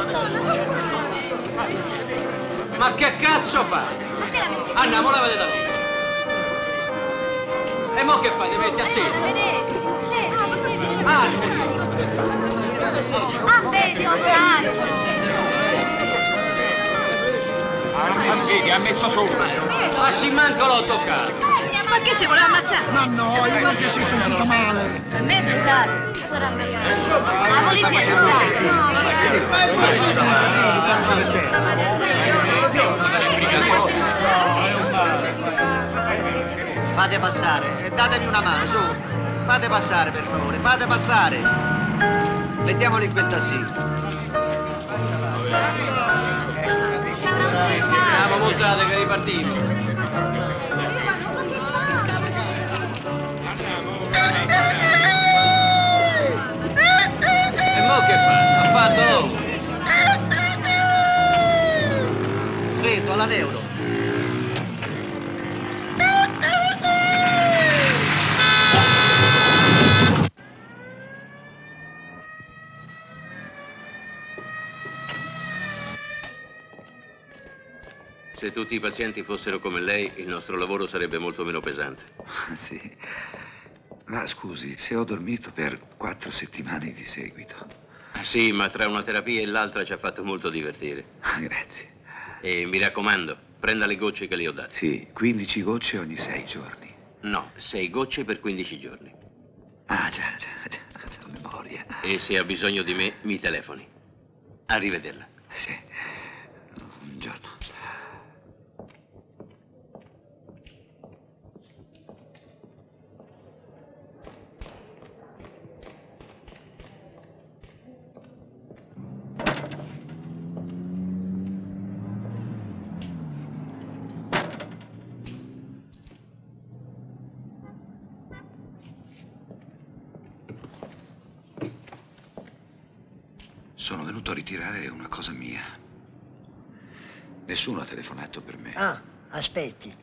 E mo che fai? Ti metti a sedere? Ah, vedi, un braccio. Anzi, ti ha messo sopra. Ma si manco l'ho toccato. Ma che si voleva ammazzare? Ma no, io non ti sei sentito male. Per me è scusate. Sarà meglio. La polizia ci Fate passare, e datemi una mano, su. Fate passare, per favore, fate passare. Mettiamoli in quel tassino. Andiamo, mozzate che ripartiamo. E mo che fa? Ha fatto l'uomo. Svetto, alla neuro. Se tutti i pazienti fossero come lei, il nostro lavoro sarebbe molto meno pesante. Sì. Ma scusi, se ho dormito per quattro settimane di seguito. Sì, ma tra una terapia e l'altra ci ha fatto molto divertire. Grazie. E mi raccomando, prenda le gocce che le ho date. Sì, quindici gocce ogni sei giorni. No, sei gocce per quindici giorni. Ah, già, già, già, ho memoria. E se ha bisogno di me, mi telefoni. Arrivederla. Sì, un giorno. Sono venuto a ritirare una cosa mia. Nessuno ha telefonato per me. Ah, aspetti.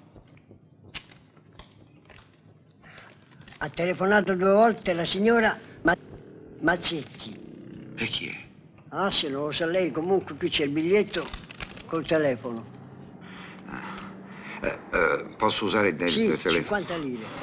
Ha telefonato due volte la signora Ma- Mazzetti. E chi è? Ah, se non lo sa lei, comunque qui c'è il biglietto col telefono. Eh, eh, posso usare il debito Sì, del telefono? cinquanta lire.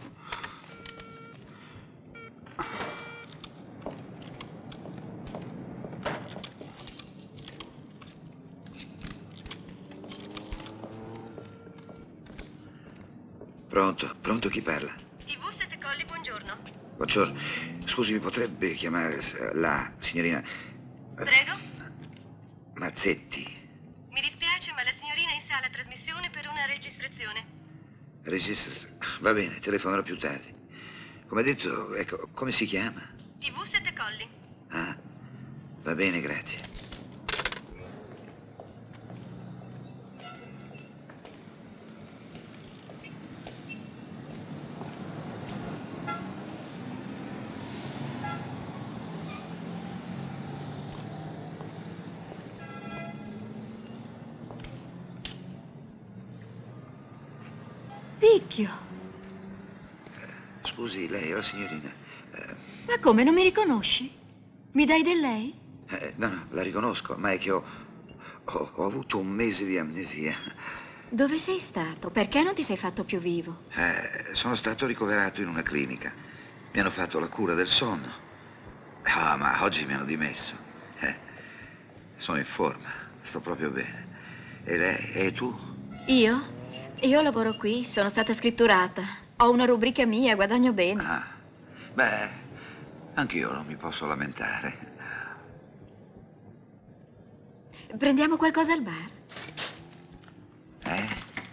Pronto? Pronto, chi parla? T V Sette Colli, buongiorno. Buongiorno. Scusi, mi potrebbe chiamare la signorina Prego? Mazzetti? Mi dispiace, ma la signorina è in sala trasmissione per una registrazione. Registrazione. Va bene, telefonerò più tardi. Come ha detto, ecco, come si chiama? T V Sette Colli. Ah, va bene, grazie. Picchio. Scusi, lei è la signorina? Eh, Ma come, non mi riconosci? Mi dai del lei? eh, no, no, la riconosco, ma è che ho, ho, ho avuto un mese di amnesia. Dove sei stato? Perché non ti sei fatto più vivo? Eh, sono stato ricoverato in una clinica. Mi hanno fatto la cura del sonno. Ah, ma oggi mi hanno dimesso. Eh, sono in forma, sto proprio bene. E lei? E tu? Io? Io lavoro qui, sono stata scritturata. Ho una rubrica mia, guadagno bene. Ah, beh, anch'io non mi posso lamentare. Prendiamo qualcosa al bar? Eh?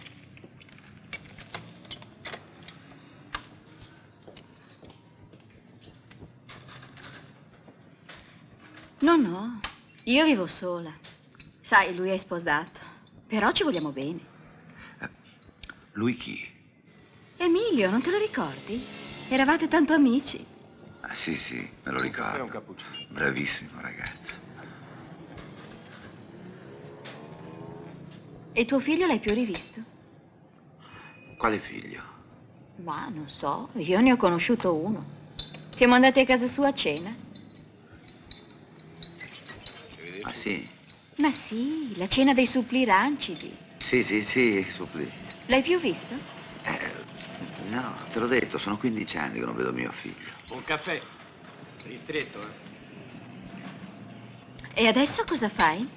No, no, io vivo sola. Sai, lui è sposato, però ci vogliamo bene. Lui chi? Emilio, non te lo ricordi? Eravate tanto amici. Ah, sì, sì, me lo ricordo. È un cappuccino. Bravissimo ragazzo. E tuo figlio l'hai più rivisto? Quale figlio? Ma non so, io ne ho conosciuto uno. Siamo andati a casa sua a cena. Ah, sì? Ma sì, la cena dei suppli rancidi. Sì, sì, sì, suppli. L'hai più visto? Eh, No, te l'ho detto, sono quindici anni che non vedo mio figlio. Un caffè. Ristretto, eh? E adesso cosa fai?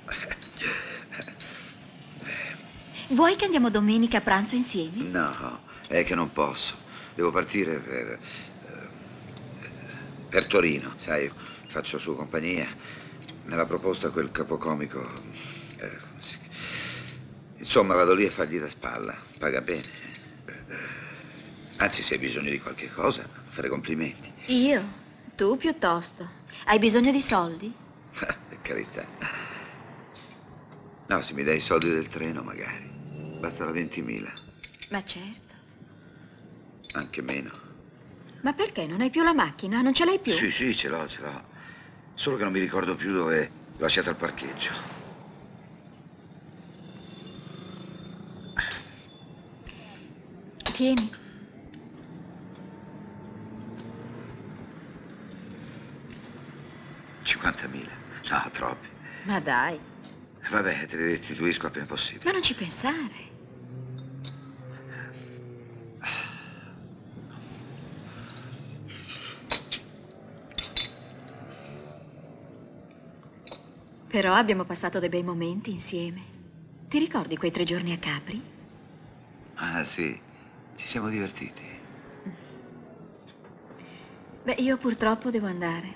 Vuoi che andiamo domenica a pranzo insieme? No, è che non posso. Devo partire per... eh, per Torino, sai, faccio sua compagnia. Me l'ha proposta quel capocomico. Eh, sì. Insomma, vado lì a fargli da spalla. Paga bene. Anzi, se hai bisogno di qualche cosa, fare complimenti. Io? Tu piuttosto. Hai bisogno di soldi? Per carità. No, se mi dai i soldi del treno, magari. Basterà ventimila. Ma certo. Anche meno. Ma perché? Non hai più la macchina? Non ce l'hai più? Sì, sì, ce l'ho, ce l'ho. Solo che non mi ricordo più dove l'ho lasciata al parcheggio. Tieni. cinquantamila. No, troppi. Ma dai. Vabbè, te li restituisco appena possibile. Ma non ci pensare. Però abbiamo passato dei bei momenti insieme. Ti ricordi quei tre giorni a Capri? Ah, sì. Ci siamo divertiti. Beh, io purtroppo devo andare.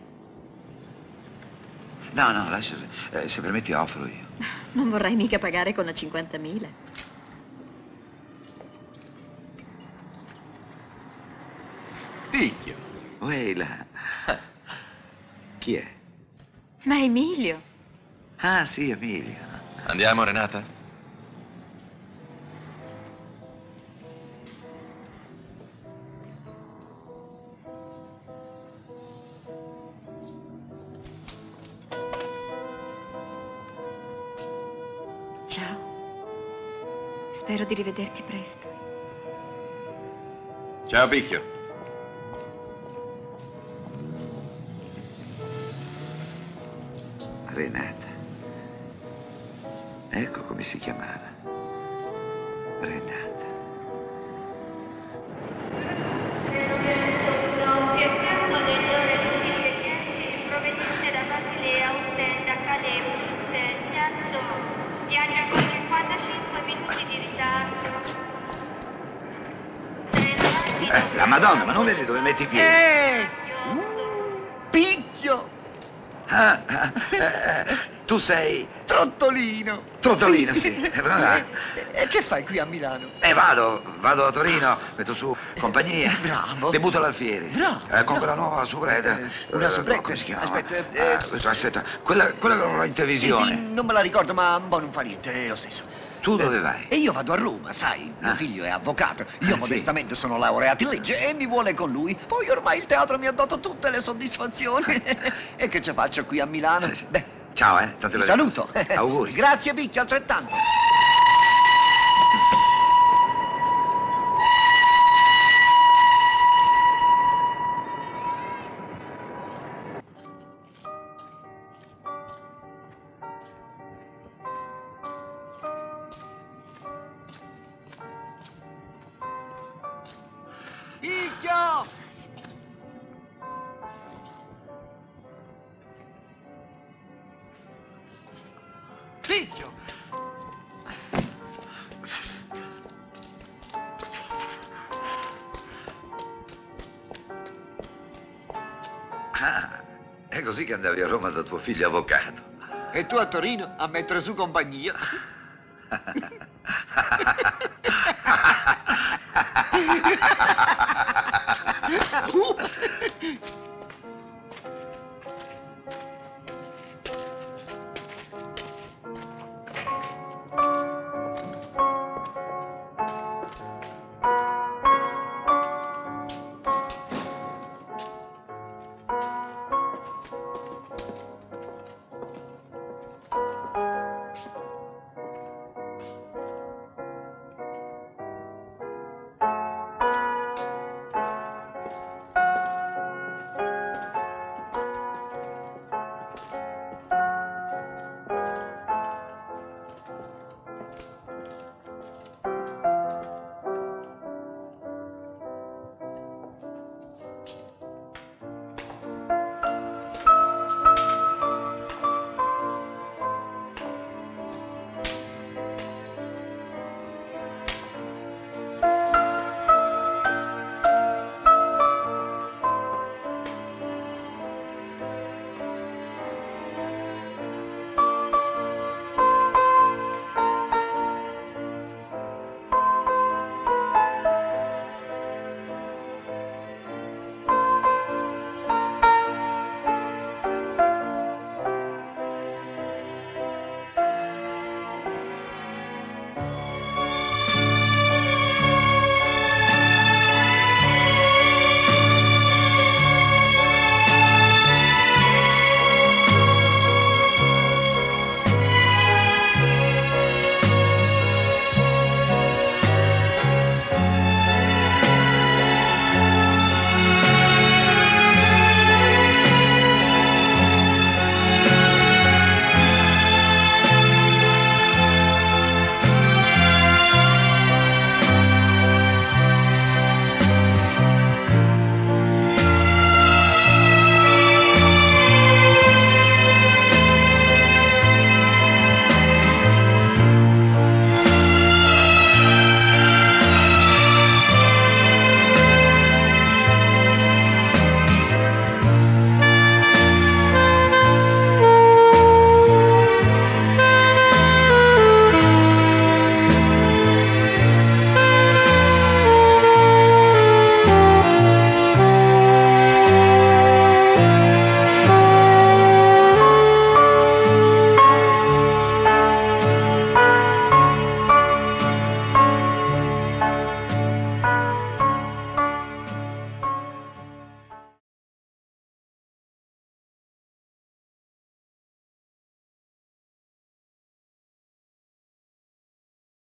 No, no, lascia. Eh, se permetti offro io. Non vorrai mica pagare con la cinquantamila. Picchio. Uè là. Chi è? Ma Emilio. Ah, sì, Emilio. Andiamo, Renata? Ciao. Spero di rivederti presto. Ciao, Picchio. Renata. Ecco come si chiamava. Renata. proveniente da Basilea, Ostenda, Calais, Bruxelles, Piazzo, viaggia con cinquantacinque minuti di ritardo. Eh, la Madonna, ma non vedi dove metti i piedi? Eh! Picchio! Ah, ah, eh, tu sei... Trottolino! Trottolino, sì. Eh, va. E che fai qui a Milano? Eh, vado, vado a Torino, metto su compagnia. Bravo. Debutto all'Alfieri. Bravo. Eh, con quella nuova soubretta. Una Eh, soubretta? come si chiama? Aspetta, eh, Eh, aspetta, quella, quella che l'ho in Sì, televisione. sì, non me la ricordo, ma un po' non fa niente, è lo stesso. Tu dove vai? E io vado a Roma, sai, mio Ah. figlio è avvocato, io Ah, modestamente sono laureato in legge e mi vuole con lui. Poi ormai il teatro mi ha dato tutte le soddisfazioni. E che ci faccio qui a Milano? Beh, Ciao, eh. Tante ti belle saluto. cose. Auguri. Grazie Picchio, altrettanto. Picchio! Picchio! Ah, è così che andavi a Roma da tuo figlio avvocato. E tu a Torino a mettere su compagnia?